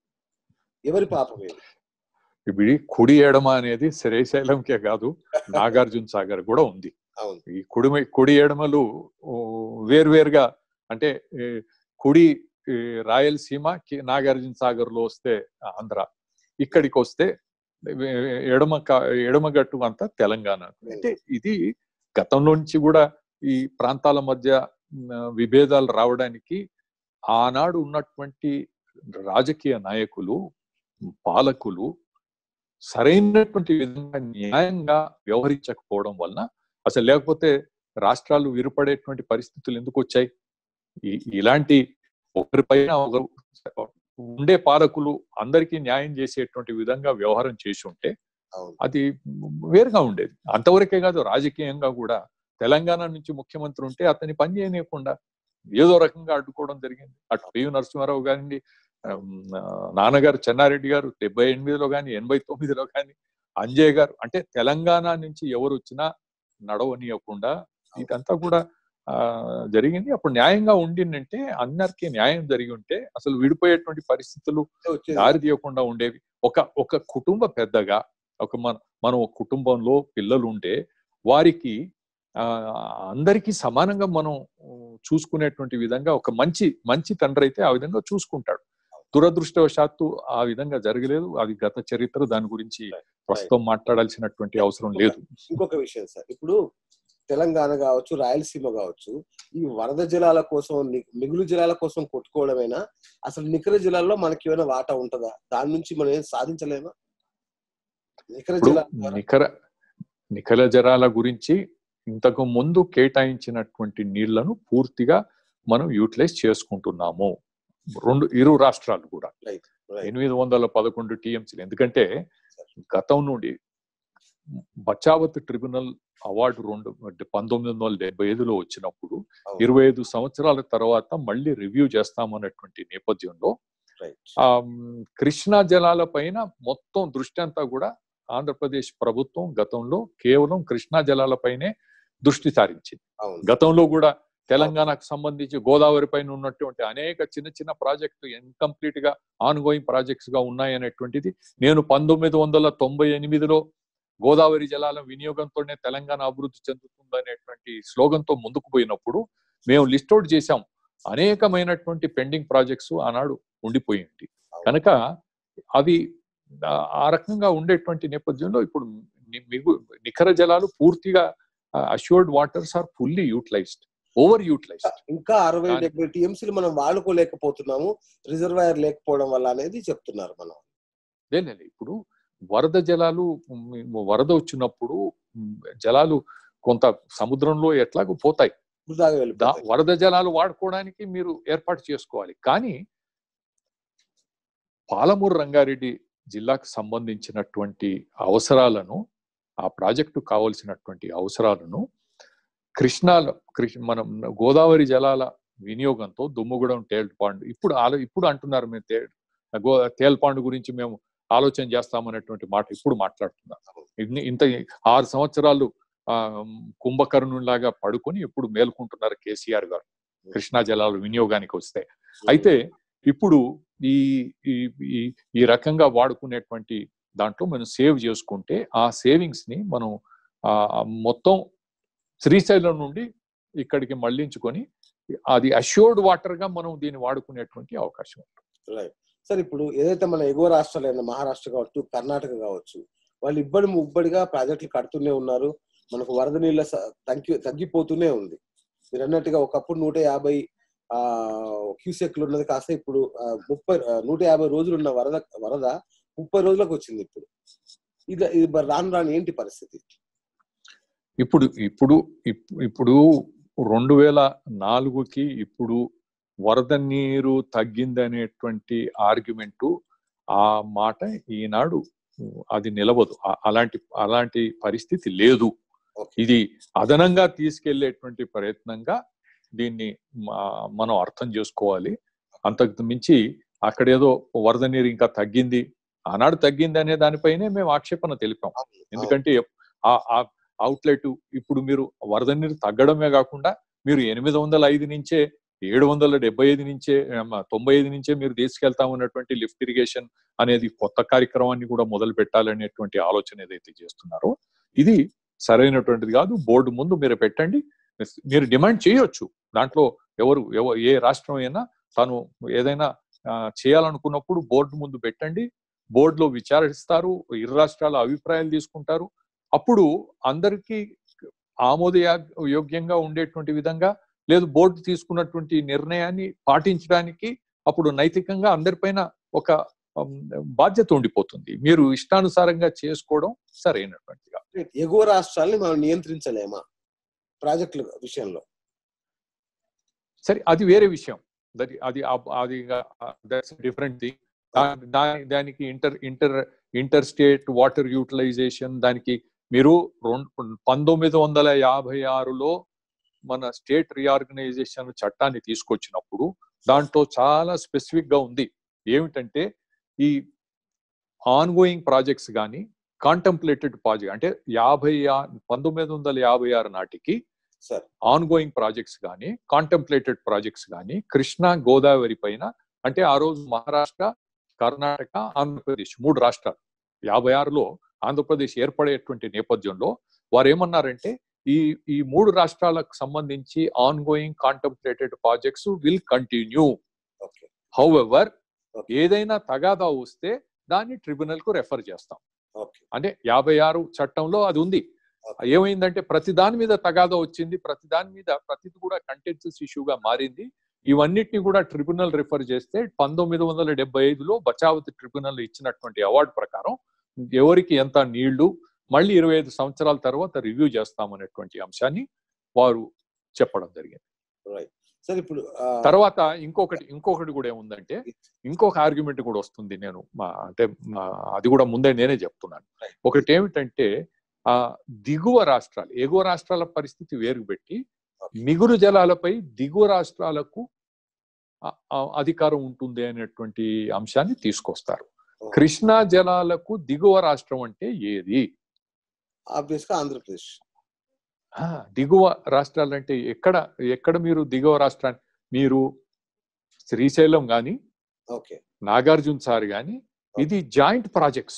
ఎవరి పాపం ఇది? ఇప్పుడు కుడి ఎడమ అనేది శ్రీశైలంకే కాదు, నాగార్జున సాగర్ కూడా ఉంది. ఈ కుడి కుడి ఎడమలు వేర్వేరుగా అంటే కుడి రాయలసీమ నాగార్జున సాగర్ లో వస్తే ఆంధ్ర, ఇక్కడికి వస్తే ఎడమ ఎడమగట్టు అంతా తెలంగాణ. అంటే ఇది గతంలో నుంచి కూడా ఈ ప్రాంతాల మధ్య విభేదాలు రావడానికి ఆనాడు ఉన్నటువంటి రాజకీయ నాయకులు పాలకులు సరైనటువంటి విధంగా న్యాయంగా వ్యవహరించకపోవడం వలన అసలు లేకపోతే రాష్ట్రాలు విరుపడేటువంటి పరిస్థితులు ఎందుకు వచ్చాయి? ఇలాంటి ఒకరిపైన ఒకరు ఉండే పాలకులు అందరికీ న్యాయం చేసేటువంటి విధంగా వ్యవహారం చేసి ఉంటే అది వేరుగా ఉండేది. అంతవరకే కాదు, రాజకీయంగా కూడా తెలంగాణ నుంచి ముఖ్యమంత్రి ఉంటే అతని పని చేయనీయకుండా ఏదో రకంగా అడ్డుకోవడం జరిగింది. అటు పివి నరసింహారావు గారిని, నాన్నగారు చెన్నారెడ్డి గారు డెబ్బై ఎనిమిదిలో కానీ ఎనభై తొమ్మిదిలో కానీ అంజయ్ గారు, అంటే తెలంగాణ నుంచి ఎవరు వచ్చినా నడవనీయకుండా ఇదంతా కూడా ఆ జరిగింది. అప్పుడు న్యాయంగా ఉండిందంటే అందరికీ న్యాయం జరిగి ఉంటే అసలు విడిపోయేటువంటి పరిస్థితులు దారి తీయకుండా ఉండేవి. ఒక ఒక కుటుంబ పెద్దగా ఒక మన మనం ఒక కుటుంబంలో పిల్లలు ఉంటే వారికి ఆ అందరికీ సమానంగా మనం చూసుకునేటువంటి విధంగా ఒక మంచి మంచి తండ్రి అయితే ఆ విధంగా చూసుకుంటాడు. దురదృష్టవశాత్తు ఆ విధంగా జరగలేదు. అది గత చరిత్ర, దాని గురించి ప్రస్తుతం మాట్లాడాల్సినటువంటి అవసరం లేదు. ఇంకొక విషయం సార్, ఇప్పుడు తెలంగాణ కావచ్చు, రాయలసీమ కావచ్చు, ఈ వరద జలాల కోసం మిగులు జలాల కోసం కొట్టుకోవడమేనా? అసలు నికర జలాల్లో మనకి ఏమైనా వాటా ఉంటుందా? దాని నుంచి మనం ఏం సాధించలేమా? నికర జలాల నికర నికర జలాల గురించి ఇంతకు ముందు కేటాయించినటువంటి నీళ్లను పూర్తిగా మనం యూటిలైజ్ చేసుకుంటున్నాము. రెండు ఇరు రాష్ట్రాలు కూడా ఎనిమిది వందల పదకొండు టీఎంసీలు. ఎందుకంటే గతం నుండి బచావత్ ట్రిబ్యునల్ అవార్డు రెండు పంతొమ్మిది వందల డెబ్బై ఐదులో వచ్చినప్పుడు ఇరవై ఐదు సంవత్సరాల తర్వాత మళ్ళీ రివ్యూ చేస్తామన్నటువంటి నేపథ్యంలో ఆ కృష్ణా జలాల పైన మొత్తం దృష్టి అంతా కూడా ఆంధ్రప్రదేశ్ ప్రభుత్వం గతంలో కేవలం కృష్ణా జలాలపైనే దృష్టి సారించింది. గతంలో కూడా తెలంగాణకు సంబంధించి గోదావరి పైన ఉన్నటువంటి అనేక చిన్న చిన్న ప్రాజెక్టు ఇన్కంప్లీట్ గా ఆన్ గోయింగ్ ప్రాజెక్ట్స్ గా ఉన్నాయనేటువంటిది నేను పంతొమ్మిది వందల తొంభై ఎనిమిదిలో గోదావరి జలాల వినియోగంతోనే తెలంగాణ అభివృద్ధి చెందుతుంది అనేటువంటి స్లోగన్తో ముందుకు పోయినప్పుడు మేము లిస్ట్ అవుట్ చేశాం. అనేకమైనటువంటి పెండింగ్ ప్రాజెక్ట్స్ ఆనాడు ఉండిపోయింది కనుక అవి ఆ రకంగా ఉండేటువంటి నేపథ్యంలో ఇప్పుడు నికర జలాలు పూర్తిగా assured waters are fully utilised, over utilised. ఇంకా అరవై డెబ్బై టీఎంసీలు మనం వాడుకోలేకపోతున్నాము రిజర్వాయర్ లేకపోవడం వల్ల అనేది చెప్తున్నారు మనం. లేదు ఇప్పుడు వరద జలాలు వరద వచ్చినప్పుడు జలాలు కొంత సముద్రంలో ఎట్లాగో పోతాయి. వరద జలాలు వాడుకోవడానికి మీరు ఏర్పాటు చేసుకోవాలి. కానీ పాలమూరు రంగారెడ్డి జిల్లాకు సంబంధించినటువంటి అవసరాలను, ఆ ప్రాజెక్టు కావలసినటువంటి అవసరాలను కృష్ణాలో కృష్ణ మనం గోదావరి జలాల వినియోగంతో దుమ్ముగూడెం తేల్పాండు ఇప్పుడు ఆలో ఇప్పుడు అంటున్నారు మేము తే గో తేల్పాండు గురించి మేము ఆలోచన చేస్తామనేటువంటి మాట ఇప్పుడు మాట్లాడుతున్నారు. ఇంత ఆరు సంవత్సరాలు ఆ కుంభకర్ణులాగా పడుకొని ఇప్పుడు మేల్కుంటున్నారు కేసీఆర్ గారు కృష్ణా జలాల వినియోగానికి వస్తే. అయితే ఇప్పుడు ఈ ఈ రకంగా వాడుకునేటువంటి దాంట్లో మనం సేవ్ చేసుకుంటే ఆ సేవింగ్స్ ని మనం ఆ మొత్తం శ్రీశైలం నుండి ఇక్కడికి మళ్లించుకొని అది అష్యూర్డ్ వాటర్ గా మనం దీన్ని వాడుకునేటువంటి అవకాశం ఉంటుంది. రైట్ సార్, ఇప్పుడు ఏదైతే మన ఎగువ రాష్ట్రాలైన మహారాష్ట్ర కావచ్చు, కర్ణాటక కావచ్చు, వాళ్ళు ఇబ్బడి ముబ్బడిగా ప్రాజెక్టులు కడుతూనే ఉన్నారు. మనకు వరద నీళ్ళ తగ్గి తగ్గిపోతూనే ఉంది. మీరు అన్నట్టుగా ఒకప్పుడు నూట యాభై ఆ క్యూసెక్లు ఉన్నది కాస్త ఇప్పుడు ముప్పై నూట యాభై రోజులు ఉన్న వరద వరద ముప్పై రోజులకు వచ్చింది. ఇప్పుడు ఇది ఇది రాను రాను ఏంటి పరిస్థితి? ఇప్పుడు ఇప్పుడు ఇప్పుడు రెండు వేల నాలుగుకి ఇప్పుడు వరద నీరు తగ్గిందనేటువంటి ఆర్గ్యుమెంటు ఆ మాట ఈనాడు అది నిలవదు. అలాంటి అలాంటి పరిస్థితి లేదు. ఇది అదనంగా తీసుకెళ్లేటువంటి ప్రయత్నంగా దీన్ని మనం అర్థం చేసుకోవాలి. అంతకు మించి అక్కడేదో వరద నీరు ఇంకా తగ్గింది, ఆనాడు తగ్గింది అనే దానిపైనే మేము ఆక్షేపణ తెలిపాం. ఎందుకంటే ఆ అవుట్లెట్ ఇప్పుడు మీరు వరద నీరు తగ్గడమే కాకుండా మీరు ఎనిమిది వందల ఐదు నుంచే ఏడు వందల డెబ్బై ఐదు నుంచే తొంభై ఐదు నుంచే మీరు తీసుకెళ్తామన్నటువంటి లిఫ్ట్ ఇరిగేషన్ అనేది కొత్త కార్యక్రమాన్ని కూడా మొదలు పెట్టాలనేటువంటి ఆలోచన ఏదైతే చేస్తున్నారో ఇది సరైనటువంటిది కాదు. బోర్డు ముందు మీరు పెట్టండి, మీరు డిమాండ్ చేయొచ్చు. దాంట్లో ఎవరు ఏ రాష్ట్రం అయినా తను ఏదైనా చేయాలనుకున్నప్పుడు బోర్డు ముందు పెట్టండి, బోర్డులో విచారిస్తారు, ఇరు రాష్ట్రాల అభిప్రాయాలు తీసుకుంటారు. అప్పుడు అందరికీ ఆమోద యోగ్యంగా ఉండేటువంటి విధంగా లేదు బోర్డు తీసుకున్నటువంటి నిర్ణయాన్ని పాటించడానికి అప్పుడు నైతికంగా అందరిపైన ఒక బాధ్యత ఉండిపోతుంది. మీరు ఇష్టానుసారంగా చేసుకోవడం సరైనటువంటిగా. ఎగువ రాష్ట్రాలని మనం నియంత్రించలేమా ప్రాజెక్టుల విషయంలో? సరే, అది వేరే విషయం. అది అది అది డిఫరెంట్ థింగ్. దానికి inter inter interstate water utilisation దానికి మీరు పంతొమ్మిది వందల యాభై ఆరులో మన స్టేట్ రీఆర్గనైజేషన్ చట్టాన్ని తీసుకొచ్చినప్పుడు దాంట్లో చాలా స్పెసిఫిక్ గా ఉంది. ఏమిటంటే ఈ ఆన్ గోయింగ్ ప్రాజెక్ట్స్ కానీ కాంటెంప్లేటెడ్ ప్రాజెక్ట్ అంటే యాభై పంతొమ్మిది వందల యాభై ఆరు నాటికి ఆన్ గోయింగ్ ప్రాజెక్ట్స్ కానీ కాంటెంప్లేటెడ్ ప్రాజెక్ట్స్ కానీ కృష్ణా గోదావరి పైన అంటే ఆ రోజు మహారాష్ట్ర, కర్ణాటక, ఆంధ్రప్రదేశ్ మూడు రాష్ట్రాలు యాభై ఆరులో ఆంధ్రప్రదేశ్ ఏర్పడేటువంటి నేపథ్యంలో వారు ఏమన్నారంటే ఈ ఈ మూడు రాష్ట్రాలకు సంబంధించి ongoing contemplated projects will continue. However ఏదైనా తగాదా వస్తే దాన్ని ట్రిబ్యునల్ కు రెఫర్ చేస్తాం. అంటే యాభై ఆరు చట్టంలో అది ఉంది. ఏమైందంటే ప్రతి దాని మీద తగాదా వచ్చింది, ప్రతి దాని మీద ప్రతిది కూడా కంటెంటియస్ ఇష్యూగా మారింది. ఇవన్నిటిని కూడా ట్రిబ్యునల్ రిఫర్ చేస్తే పంతొమ్మిది వందల డెబ్బై ఐదులో బచావతి ట్రిబ్యునల్ ఇచ్చినటువంటి అవార్డు ప్రకారం ఎవరికి ఎంత నీళ్లు మళ్ళీ ఇరవై ఐదు సంవత్సరాల తర్వాత రివ్యూ చేస్తామనేటువంటి అంశాన్ని వారు చెప్పడం జరిగింది. సార్ ఇప్పుడు తర్వాత ఇంకొకటి ఇంకొకటి కూడా ఏముందంటే ఇంకొక ఆర్గ్యుమెంట్ కూడా వస్తుంది. నేను మా అంటే అది కూడా ముందే నేనే చెప్తున్నాను. ఒకటి ఏమిటంటే ఆ దిగువ రాష్ట్రాలు ఎగువ రాష్ట్రాల పరిస్థితి వేరు పెట్టి మిగులు జలాలపై దిగువ రాష్ట్రాలకు అధికారం ఉంటుంది అనేటువంటి అంశాన్ని తీసుకొస్తారు. కృష్ణా జలాలకు దిగువ రాష్ట్రం అంటే ఏది? ఆంధ్రప్రదేశ్. దిగువ రాష్ట్రాలంటే ఎక్కడ ఎక్కడ మీరు దిగువ రాష్ట్రాన్ని మీరు శ్రీశైలం గాని నాగార్జున సార్ గాని ఇది జాయింట్ ప్రాజెక్ట్స్.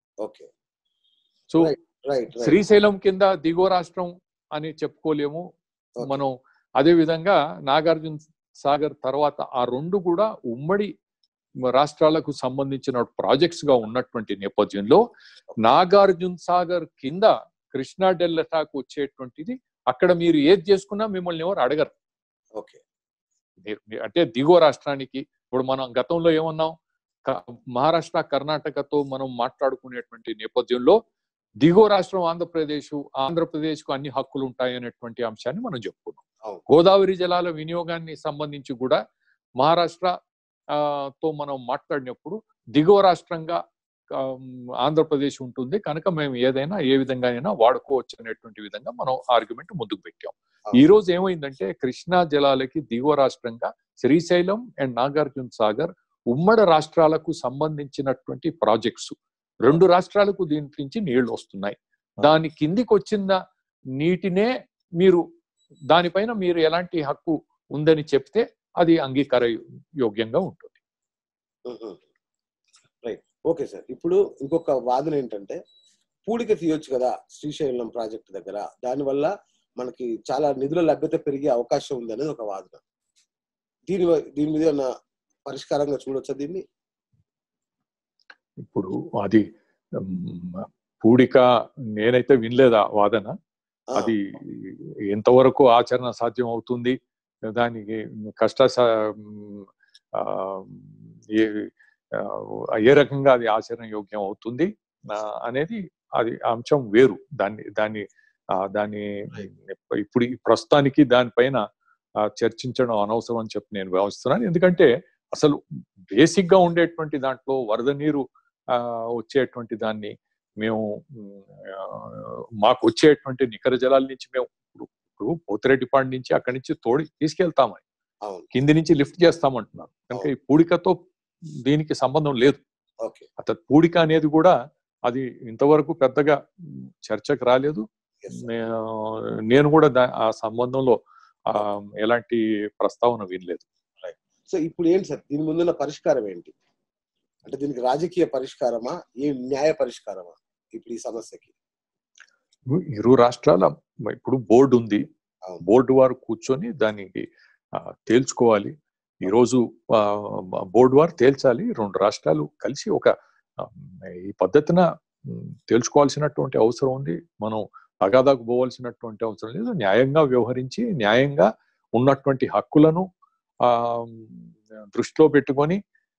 సో శ్రీశైలం కింద దిగువ రాష్ట్రం అని చెప్పుకోలేము మనం. అదే విధంగా నాగార్జున సాగర్ తర్వాత ఆ రెండు కూడా ఉమ్మడి రాష్ట్రాలకు సంబంధించిన ప్రాజెక్ట్స్ గా ఉన్నటువంటి నేపథ్యంలో నాగార్జున సాగర్ కింద కృష్ణా డెల్టాకు వచ్చేటువంటిది అక్కడ మీరు ఏది చేసుకున్నా మిమ్మల్ని ఎవరు అడగరు. ఓకే, అంటే దిగువ రాష్ట్రానికి ఇప్పుడు మనం గతంలో ఏమన్నాం, మహారాష్ట్ర కర్ణాటకతో మనం మాట్లాడుకునేటువంటి నేపథ్యంలో దిగువ రాష్ట్రం ఆంధ్రప్రదేశ్ ఆంధ్రప్రదేశ్ కు అన్ని హక్కులు ఉంటాయి అనేటువంటి అంశాన్ని మనం చెప్పుకున్నాం. గోదావరి జలాల వినియోగాన్ని సంబంధించి కూడా మహారాష్ట్ర ఆ తో మనం మాట్లాడినప్పుడు దిగువ రాష్ట్రంగా ఆంధ్రప్రదేశ్ ఉంటుంది కనుక మేము ఏదైనా ఏ విధంగా అయినా వాడుకోవచ్చు అనేటువంటి విధంగా మనం ఆర్గ్యుమెంట్ ముందుకు పెట్టాం. ఈ రోజు ఏమైందంటే కృష్ణా జలాలకి దిగువ రాష్ట్రంగా శ్రీశైలం అండ్ నాగార్జున సాగర్ ఉమ్మడి రాష్ట్రాలకు సంబంధించినటువంటి ప్రాజెక్ట్స్ రెండు రాష్ట్రాలకు దీని నుంచి నీళ్లు వస్తున్నాయి. దాని కిందికి వచ్చిన నీటినే మీరు దానిపైన మీరు ఎలాంటి హక్కు ఉందని చెప్తే అది అంగీకార యోగ్యంగా ఉంటుంది. Right, okay sir. ఇప్పుడు ఇంకొక వాదన ఏంటంటే పూడిక తీయొచ్చు కదా శ్రీశైలం ప్రాజెక్ట్ దగ్గర, దానివల్ల మనకి చాలా నిధుల లభ్యత పెరిగే అవకాశం ఉంది అనేది ఒక వాదన. దీని దీని మీద ఏమన్నా పరిష్కారంగా చూడొచ్చా దీన్ని? ఇప్పుడు అది పూడిక నేనైతే వినలేదా వాదన, అది ఎంతవరకు ఆచరణ సాధ్యం అవుతుంది, దానికి కష్ట ఏ రకంగా అది ఆచరణ యోగ్యం అవుతుంది అనేది అది అంశం వేరు. దాన్ని దాన్ని దాన్ని ఇప్పుడు ప్రస్తుతానికి దానిపైన చర్చించడం అనవసరం అని చెప్పి నేను భావిస్తున్నాను. ఎందుకంటే అసలు బేసిక్ గా ఉండేటువంటి దాంట్లో వరద నీరు ఆ వచ్చేటువంటి దాన్ని మేము మాకు వచ్చేటువంటి నికర జలాల నుంచి మేము ఇప్పుడు పోతిరెడ్డిపాడు నుంచి అక్కడి నుంచి తోడి తీసుకెళ్తామని కింది నుంచి లిఫ్ట్ చేస్తామంటున్నారు కనుక ఈ పూడికతో దీనికి సంబంధం లేదు. అతను పూడిక అనేది కూడా అది ఇంతవరకు పెద్దగా చర్చకు రాలేదు. నేను కూడా ఆ సంబంధంలో ఆ ఎలాంటి ప్రస్తావన వినలేదు. సో ఇప్పుడు ఏంటి సార్ దీని ముందున్న పరిష్కారం ఏంటి? అంటే దీనికి రాజకీయ పరిష్కారమా, ఏ న్యాయ పరిష్కారమా ఇప్పుడు ఈ సమస్యకి? ఇరు రాష్ట్రాల ఇప్పుడు బోర్డు ఉంది, బోర్డు వారు కూర్చొని దానికి తేల్చుకోవాలి. ఈరోజు బోర్డు వారు తేల్చాలి. రెండు రాష్ట్రాలు కలిసి ఒక ఈ పద్ధతిన తేల్చుకోవాల్సినటువంటి అవసరం ఉంది. మనం అగాదాకు పోవాల్సినటువంటి అవసరం లేదు. న్యాయంగా వ్యవహరించి న్యాయంగా ఉన్నటువంటి హక్కులను ఆ దృష్టిలో పెట్టుకొని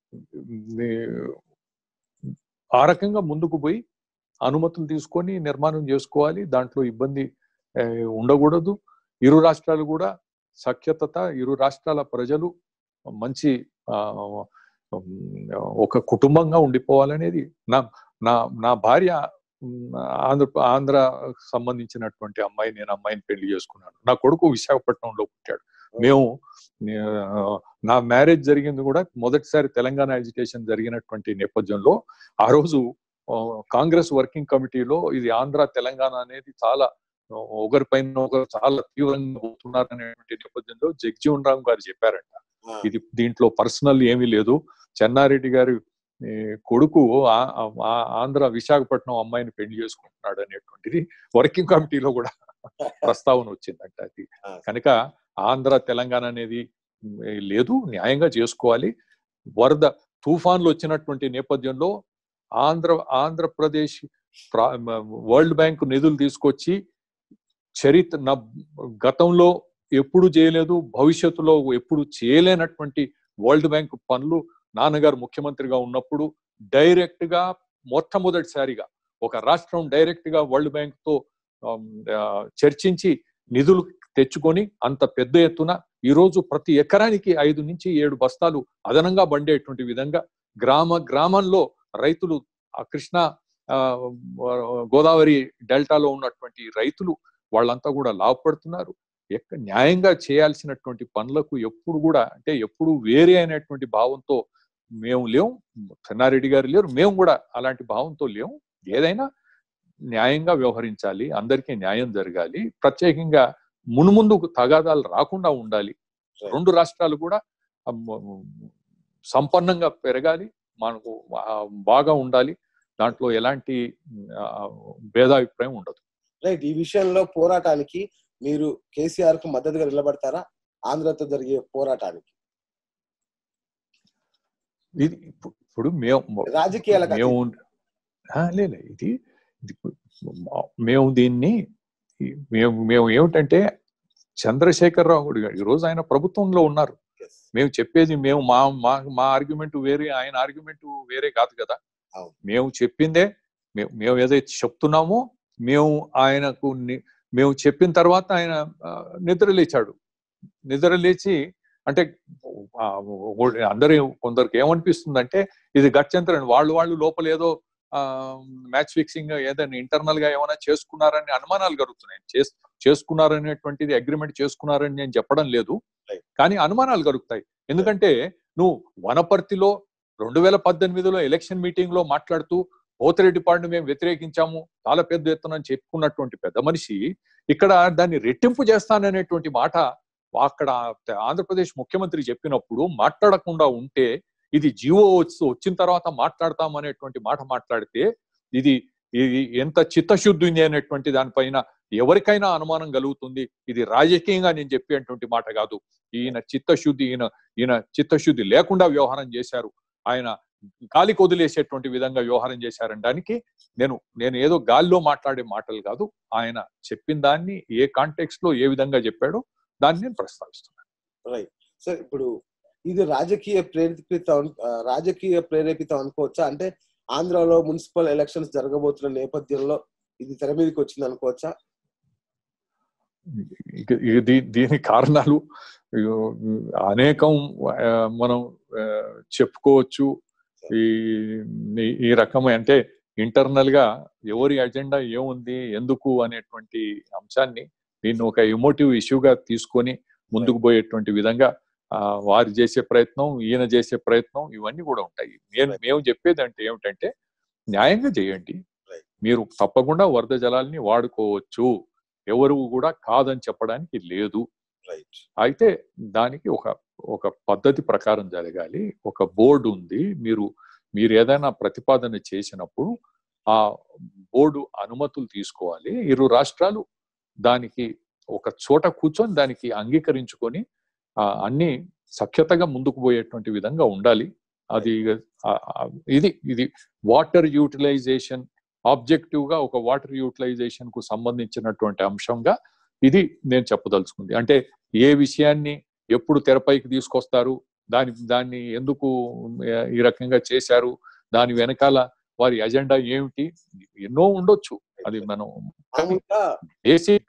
ఆ రకంగా ముందుకు పోయి అనుమతులు తీసుకొని నిర్మాణం చేసుకోవాలి. దాంట్లో ఇబ్బంది ఉండకూడదు. ఇరు రాష్ట్రాలు కూడా సఖ్యత, ఇరు రాష్ట్రాల ప్రజలు మంచి ఆ ఒక కుటుంబంగా ఉండిపోవాలనేది నా నా నా భార్య ఆంధ్ర ఆంధ్ర సంబంధించినటువంటి అమ్మాయి, నేను అమ్మాయిని పెళ్లి చేసుకున్నాను. నా కొడుకు విశాఖపట్నంలో పుట్టాడు. మేము నా మ్యారేజ్ జరిగింది కూడా మొదటిసారి తెలంగాణ ఎడ్యుకేషన్ జరిగినటువంటి నేపథ్యంలో ఆ రోజు కాంగ్రెస్ వర్కింగ్ కమిటీలో ఇది ఆంధ్ర తెలంగాణ అనేది చాలా ఒకరిపైన ఒకరు చాలా తీవ్రంగా పోతున్నారు అనేటువంటి నేపథ్యంలో జగజీవన్ రామ్ గారు చెప్పారంట, ఇది దీంట్లో పర్సనల్ ఏమీ లేదు, చెన్నారెడ్డి గారి కొడుకు ఆంధ్ర విశాఖపట్నం అమ్మాయిని పెళ్లి చేసుకుంటున్నాడు అనేటువంటిది వర్కింగ్ కమిటీలో కూడా ప్రస్తావన వచ్చిందంట. అది కనుక ఆంధ్ర తెలంగాణ అనేది లేదు, న్యాయంగా చేసుకోవాలి. వరద తుఫాన్లు వచ్చినటువంటి నేపథ్యంలో ఆంధ్ర ఆంధ్రప్రదేశ్ వరల్డ్ బ్యాంక్ నిధులు తీసుకొచ్చి చరిత్ర గతంలో ఎప్పుడు చేయలేదు, భవిష్యత్తులో ఎప్పుడు చేయలేనటువంటి వరల్డ్ బ్యాంక్ పనులు నాన్నగారు ముఖ్యమంత్రిగా ఉన్నప్పుడు డైరెక్ట్ గా మొట్టమొదటిసారిగా ఒక రాష్ట్రం డైరెక్ట్ గా వరల్డ్ బ్యాంక్ తో చర్చించి నిధులు తెచ్చుకొని అంత పెద్ద ఎత్తున ఈరోజు ప్రతి ఎకరానికి ఐదు నుంచి ఏడు బస్తాలు అదనంగా బండేటువంటి విధంగా గ్రామ గ్రామంలో రైతులు ఆ కృష్ణా గోదావరి డెల్టాలో ఉన్నటువంటి రైతులు వాళ్ళంతా కూడా లాభపడుతున్నారు. ఎక్క న్యాయంగా చేయాల్సినటువంటి పనులకు ఎప్పుడు కూడా అంటే ఎప్పుడు వేరే అయినటువంటి భావంతో మేము లేవు, చెన్నారెడ్డి గారు లేరు, మేము కూడా అలాంటి భావంతో లేవు. ఏదైనా న్యాయంగా వ్యవహరించాలి, అందరికీ న్యాయం జరగాలి, ప్రత్యేకంగా మున్ముందు తగాదాలు రాకుండా ఉండాలి. రెండు రాష్ట్రాలు కూడా సంపన్నంగా పెరగాలి, మనకు బాగా ఉండాలి, దాంట్లో ఎలాంటి భేదాభిప్రాయం ఉండదు. రైట్, ఈ విషయంలో పోరాటానికి మీరు కేసీఆర్ కు మద్దతుగా నిలబడతారా? ఆంధ్రతో జరిగే పోరాటానికి ఇది ఇప్పుడు మేము రాజకీయాల మేము లేదు ఇది మేము దీన్ని మేము మేము ఏమిటంటే చంద్రశేఖరరావు గారు ఈరోజు ఆయన ప్రభుత్వంలో ఉన్నారు. మేము చెప్పేది మేము మా మా మా ఆర్గ్యుమెంట్ వేరే, ఆయన ఆర్గ్యుమెంట్ వేరే కాదు కదా. మేము చెప్పిందే మేము మేము ఏదైతే చెప్తున్నామో మేము ఆయనకు మేము చెప్పిన తర్వాత ఆయన నిద్ర లేచాడు. నిద్ర లేచి అంటే అందరూ కొందరికి ఏమనిపిస్తుందంటే ఇది గత్యంతరం, వాళ్ళు వాళ్ళు లోపల ఏదో మ్యాచ్ ఫిక్సింగ్ ఏదైనా ఇంటర్నల్ గా ఏమైనా చేసుకున్నారని అనుమానాలు కలుగుతున్నాయి. చేసుకున్నారనేటువంటిది అగ్రిమెంట్ చేసుకున్నారని నేను చెప్పడం లేదు, కానీ అనుమానాలు కలుగుతాయి. ఎందుకంటే నువ్వు వనపర్తిలో రెండు వేల పద్దెనిమిదిలో ఎలక్షన్ మీటింగ్ లో మాట్లాడుతూ పోతిరెడ్డి పాడును మేము వ్యతిరేకించాము చాలా పెద్ద ఎత్తున చెప్పుకున్నటువంటి పెద్ద మనిషి ఇక్కడ దాన్ని రెట్టింపు చేస్తాననేటువంటి మాట అక్కడ ఆంధ్రప్రదేశ్ ముఖ్యమంత్రి చెప్పినప్పుడు మాట్లాడకుండా ఉంటే, ఇది జీవో వచ్చిన తర్వాత మాట్లాడతాం అనేటువంటి మాట మాట్లాడితే ఇది ఇది ఎంత చిత్తశుద్ధి ఉంది అనేటువంటి దానిపైన ఎవరికైనా అనుమానం కలుగుతుంది. ఇది రాజకీయంగా నేను చెప్పేటువంటి మాట కాదు. ఈయన చిత్తశుద్ధి ఈయన ఈయన చిత్తశుద్ధి లేకుండా వ్యవహారం చేశారు. ఆయన గాలికి వదిలేసేటువంటి విధంగా వ్యవహారం చేశారనడానికి నేను నేను ఏదో గాలిలో మాట్లాడే మాటలు కాదు. ఆయన చెప్పిన దాన్ని ఏ కాంటెక్స్ట్ లో ఏ విధంగా చెప్పాడో దాన్ని నేను ప్రస్తావిస్తున్నాను. రైట్ సార్, ఇప్పుడు ఇది రాజకీయ ప్రేరేపిత రాజకీయ ప్రేరేపితం అనుకోవచ్చా? అంటే ఆంధ్రాలో మున్సిపల్ ఎలక్షన్స్ జరగబోతున్న నేపథ్యంలో ఇది తెర మీదకి వచ్చింది అనుకోవచ్చా? దీని కారణాలు అనేకం మనం చెప్పుకోవచ్చు. ఈ ఈ రకమైన అంటే ఇంటర్నల్ గా ఎవరి అజెండా ఏముంది ఎందుకు అనేటువంటి అంశాన్ని దీన్ని ఒక ఎమోటివ్ ఇష్యూగా తీసుకొని ముందుకు పోయేటువంటి విధంగా ఆ వారు చేసే ప్రయత్నం, ఈయన చేసే ప్రయత్నం ఇవన్నీ కూడా ఉంటాయి. నేను మేము చెప్పేది అంటే ఏమిటంటే న్యాయంగా చేయండి. మీరు తప్పకుండా వరద జలాల్ని వాడుకోవచ్చు, ఎవరు కూడా కాదని చెప్పడానికి లేదు. అయితే దానికి ఒక ఒక పద్ధతి ప్రకారం జరగాలి. ఒక బోర్డు ఉంది. మీరు మీరు ఏదైనా ప్రతిపాదన చేసినప్పుడు ఆ బోర్డు అనుమతులు తీసుకోవాలి. ఇరు రాష్ట్రాలు దానికి ఒక చోట కూర్చొని దానికి అంగీకరించుకొని అన్ని సఖ్యతగా ముందుకు పోయేటువంటి విధంగా ఉండాలి. అది ఇది ఇది వాటర్ యూటిలైజేషన్ ఆబ్జెక్టివ్ గా ఒక వాటర్ యూటిలైజేషన్ కు సంబంధించినటువంటి అంశంగా ఇది నేను చెప్పదలుచుకుంది. అంటే ఏ విషయాన్ని ఎప్పుడు తెరపైకి తీసుకొస్తారు, దాని దాన్ని ఎందుకు ఈ రకంగా చేశారు, దాని వెనకాల వారి అజెండా ఏమిటి, ఎన్నో ఉండొచ్చు. అది మనం బేసిక్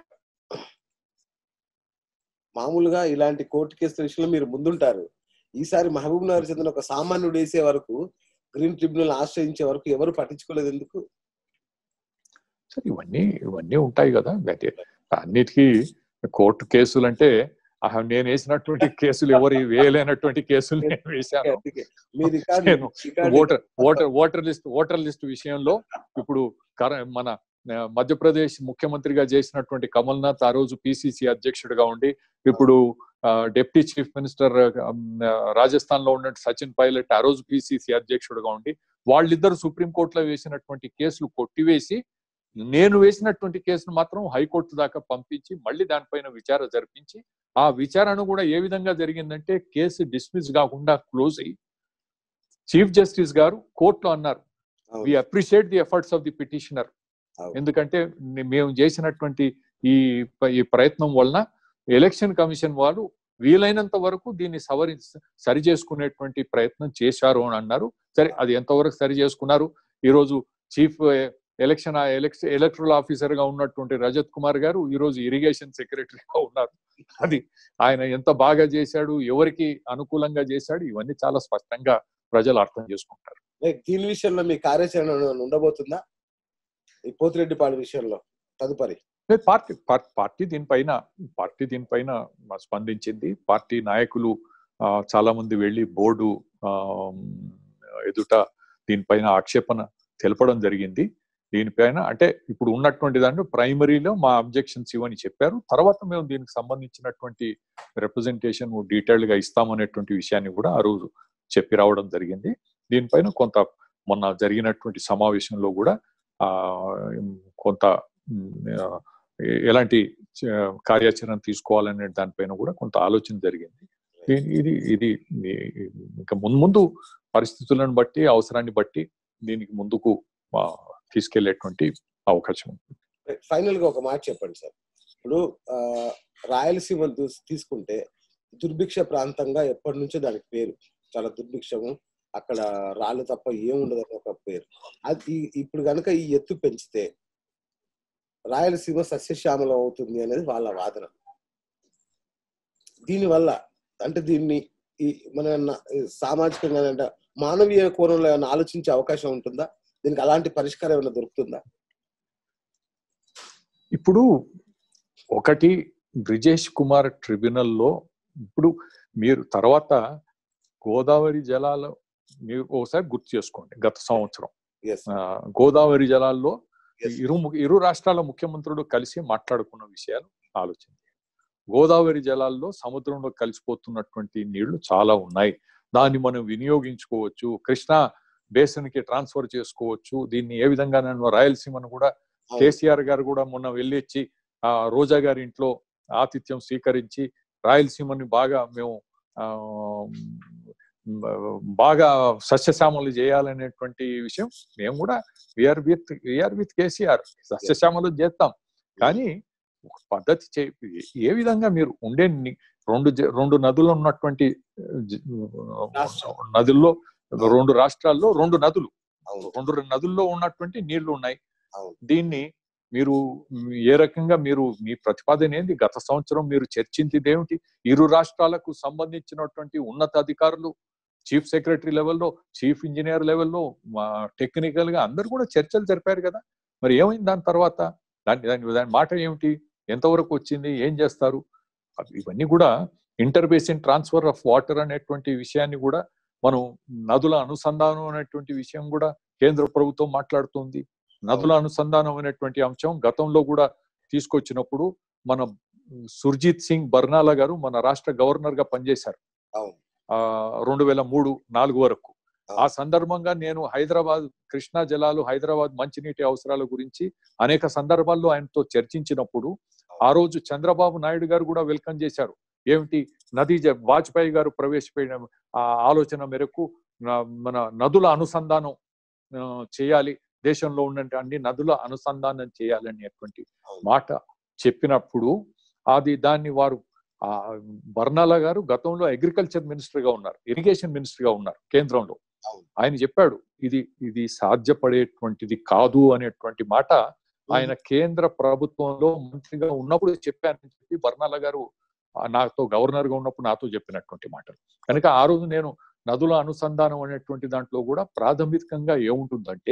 మామూలుగా ఇలాంటి కోర్టు కేసుల విషయంలో మీరు ముందుంటారు. ఈసారి మహబూబ్ నగర్ చెందిన ఒక సామాన్యుడు వేసే వరకు, గ్రీన్ ట్రిబ్యునల్ ఆశ్రయించే వరకు ఎవరు పట్టించుకోలేదు ఎందుకు? సరే ఇవన్నీ ఇవన్నీ ఉంటాయి కదా. అన్నిటికీ కోర్టు కేసులు అంటే నేను వేసినటువంటి కేసులు ఎవరు వేయలేనటువంటి కేసులు నేను వేశాను. Voter voter voter list voter list విషయంలో ఇప్పుడు మన మధ్యప్రదేశ్ ముఖ్యమంత్రిగా చేసినటువంటి కమల్నాథ్ ఆ రోజు పిసిసి అధ్యక్షుడిగా ఉండి, ఇప్పుడు డిప్యూటీ చీఫ్ మినిస్టర్ రాజస్థాన్ లో ఉన్న సచిన్ పైలట్ ఆ రోజు పిసిసి అధ్యక్షుడిగా ఉండి, వాళ్ళిద్దరు సుప్రీంకోర్టులో వేసినటువంటి కేసులు కొట్టివేసి నేను వేసినటువంటి కేసును మాత్రం హైకోర్టు దాకా పంపించి మళ్ళీ దానిపైన విచారణ జరిపించి, ఆ విచారణ కూడా ఏ విధంగా జరిగిందంటే కేసు డిస్మిస్ కాకుండా క్లోజ్ అయ్యి చీఫ్ జస్టిస్ గారు కోర్టులో అన్నారు, we appreciate the efforts of the petitioner. ఎందుకంటే మేము చేసినటువంటి ఈ ఈ ప్రయత్నం వలన ఎలక్షన్ కమిషన్ వాళ్ళు వీలైనంత వరకు దీన్ని సవరి సరి చేసుకునేటువంటి ప్రయత్నం చేశారు అని అన్నారు. సరే, అది ఎంతవరకు సరి చేసుకున్నారు? ఈరోజు chief election election electoral officer గా ఉన్నటువంటి రజత్ కుమార్ గారు ఈ రోజు ఇరిగేషన్ సెక్రటరీగా ఉన్నారు. అది ఆయన ఎంత బాగా చేశాడు, ఎవరికి అనుకూలంగా చేశాడు, ఇవన్నీ చాలా స్పష్టంగా ప్రజలు అర్థం చేసుకుంటారు. దీని విషయంలో మీ కార్యాచరణ ఉండబోతుందా? ఈ పోతిరెడ్డిపాడు విషయంలో తదుపరి పార్టీ పార్టీ దీనిపైన పార్టీ దీనిపైన స్పందించింది. పార్టీ నాయకులు చాలా మంది వెళ్ళి బోర్డు ఎదుట దీనిపైన ఆక్షేపణ తెలపడం జరిగింది. దీనిపైన అంటే ఇప్పుడు ఉన్నటువంటి దాంట్లో ప్రైమరీలో మా అబ్జెక్షన్స్ ఇవని చెప్పారు. తర్వాత మేము దీనికి సంబంధించినటువంటి రిప్రజెంటేషన్ డీటెయిల్డ్ గా ఇస్తామనేటువంటి విషయాన్ని కూడా ఆ రోజు చెప్పి రావడం జరిగింది. దీనిపైన కొంత మొన్న జరిగినటువంటి సమావేశంలో కూడా ఆ కొంత ఎలాంటి కార్యాచరణ తీసుకోవాలనే దానిపైన కూడా కొంత ఆలోచన జరిగింది. ఇది ఇది ఇంకా ముందు ముందు పరిస్థితులను బట్టి అవసరాన్ని బట్టి దీనికి ముందుకు తీసుకెళ్లేటువంటి అవకాశం ఉంటుంది. ఫైనల్ గా ఒక మాట చెప్పండి సార్. ఇప్పుడు రాయలసీమ తీసుకుంటే దుర్భిక్ష ప్రాంతంగా ఎప్పటి నుంచో దానికి పేరు. చాలా దుర్భిక్షము, అక్కడ రాళ్ళు తప్ప ఏముండదు అని ఒక పేరు. అది ఇప్పుడు కనుక ఈ ఎత్తు పెంచితే రాయలసీమ సస్యశ్యామలం అవుతుంది అనేది వాళ్ళ వాదన. దీనివల్ల అంటే దీన్ని ఈ మన సామాజికంగా అంటే మానవీయ కోణంలో ఏమైనా ఆలోచించే అవకాశం ఉంటుందా? దీనికి అలాంటి పరిష్కారం ఏమైనా దొరుకుతుందా? ఇప్పుడు ఒకటి బ్రిజేష్ కుమార్ ట్రిబ్యునల్లో ఇప్పుడు మీరు తర్వాత గోదావరి జలాలు మీరు ఒకసారి గుర్తు చేసుకోండి. గత సంవత్సరం గోదావరి జలాల్లో ఇరు ఇరు రాష్ట్రాల ముఖ్యమంత్రులు కలిసి మాట్లాడుకున్న విషయాలు ఆలోచన. గోదావరి జలాల్లో సముద్రంలో కలిసిపోతున్నటువంటి నీళ్లు చాలా ఉన్నాయి, దాన్ని మనం వినియోగించుకోవచ్చు, కృష్ణా బేసిన్ కి ట్రాన్స్ఫర్ చేసుకోవచ్చు. దీన్ని ఏ విధంగా నేను రాయలసీమను కూడా కేసీఆర్ గారు కూడా మొన్న వెళ్ళొచ్చి ఆ రోజా గారి ఇంట్లో ఆతిథ్యం స్వీకరించి రాయలసీమని బాగా మేము ఆ బాగా సస్యశ్యామలు చేయాలనేటువంటి విషయం మేము కూడా we are with we are with KCR సస్యశ్యామలు చేస్తాం. కానీ ఒక పద్ధతి చే ఏ విధంగా మీరు ఉండే రెండు రెండు నదులు ఉన్నటువంటి నదుల్లో రెండు రాష్ట్రాల్లో రెండు నదులు రెండు నదుల్లో ఉన్నటువంటి నీళ్లు ఉన్నాయి. దీన్ని మీరు ఏ రకంగా మీరు మీ ప్రతిపాదన ఏంది? గత సంవత్సరం మీరు చర్చించింది ఏమిటి? ఇరు రాష్ట్రాలకు సంబంధించినటువంటి ఉన్నత అధికారులు చీఫ్ సెక్రటరీ లెవెల్లో, చీఫ్ ఇంజనీర్ లెవెల్లో, టెక్నికల్ గా అందరు కూడా చర్చలు జరిపారు కదా. మరి ఏమైంది దాని తర్వాత? దాని దాని దాని మాట ఏమిటి? ఎంతవరకు వచ్చింది? ఏం చేస్తారు? ఇవన్నీ కూడా inter basin transfer of water అనేటువంటి విషయాన్ని కూడా మనం నదుల అనుసంధానం అనేటువంటి విషయం కూడా కేంద్ర ప్రభుత్వం మాట్లాడుతుంది. నదుల అనుసంధానం అనేటువంటి అంశం గతంలో కూడా తీసుకొచ్చినప్పుడు మన సుర్జిత్ సింగ్ బర్నాలా గారు మన రాష్ట్ర గవర్నర్ గా పనిచేశారు ఆ రెండు వేల మూడు నాలుగు వరకు. ఆ సందర్భంగా నేను హైదరాబాద్ కృష్ణా జలాలు, హైదరాబాద్ మంచినీటి అవసరాల గురించి అనేక సందర్భాల్లో ఆయనతో చర్చించినప్పుడు ఆ రోజు చంద్రబాబు నాయుడు గారు కూడా వెల్కమ్ చేశారు. ఏమిటి? నదీ వాజ్పేయి గారు ప్రవేశపెట్టిన ఆ ఆలోచన మేరకు మన నదుల అనుసంధానం చేయాలి, దేశంలో ఉన్న అన్ని నదుల అనుసంధానం చేయాలనేటువంటి మాట చెప్పినప్పుడు అది దాన్ని వారు ఆ బర్నాలా గారు గతంలో అగ్రికల్చర్ మినిస్టర్ గా ఉన్నారు, ఇరిగేషన్ మినిస్టర్ గా ఉన్నారు కేంద్రంలో. ఆయన చెప్పాడు ఇది ఇది సాధ్యపడేటువంటిది కాదు అనేటువంటి మాట ఆయన కేంద్ర ప్రభుత్వంలో మంత్రిగా ఉన్నప్పుడు చెప్పానని చెప్పి బర్నాలా గారు నాతో గవర్నర్ గా ఉన్నప్పుడు నాతో చెప్పినటువంటి మాటలు. కనుక ఆ రోజు నేను నదుల అనుసంధానం అనేటువంటి దాంట్లో కూడా ప్రాథమికంగా ఏముంటుందంటే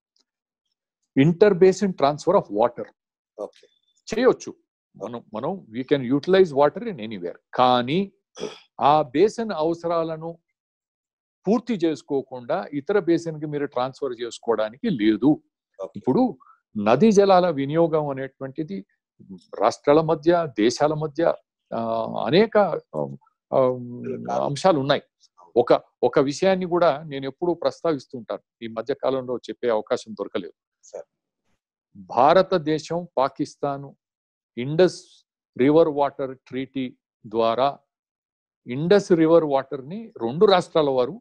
inter basin transfer of water చేయొచ్చు. మనం మనం we can utilise water in anywhere. కానీ ఆ బేసిన్ అవసరాలను పూర్తి చేసుకోకుండా ఇతర బేసిన్ కి మీరు ట్రాన్స్ఫర్ చేసుకోవడానికి లేదు. ఇప్పుడు నదీ జలాల వినియోగం అనేటువంటిది రాష్ట్రాల మధ్య, దేశాల మధ్య అనేక అంశాలు ఉన్నాయి. ఒక ఒక విషయాన్ని కూడా నేను ఎప్పుడూ ప్రస్తావిస్తుంటాను, ఈ మధ్య కాలంలో చెప్పే అవకాశం దొరకలేదు. భారతదేశం Pakistan Indus river water treaty ద్వారా ఇండస్ రివర్ వాటర్ ని రెండు రాష్ట్రాల వారు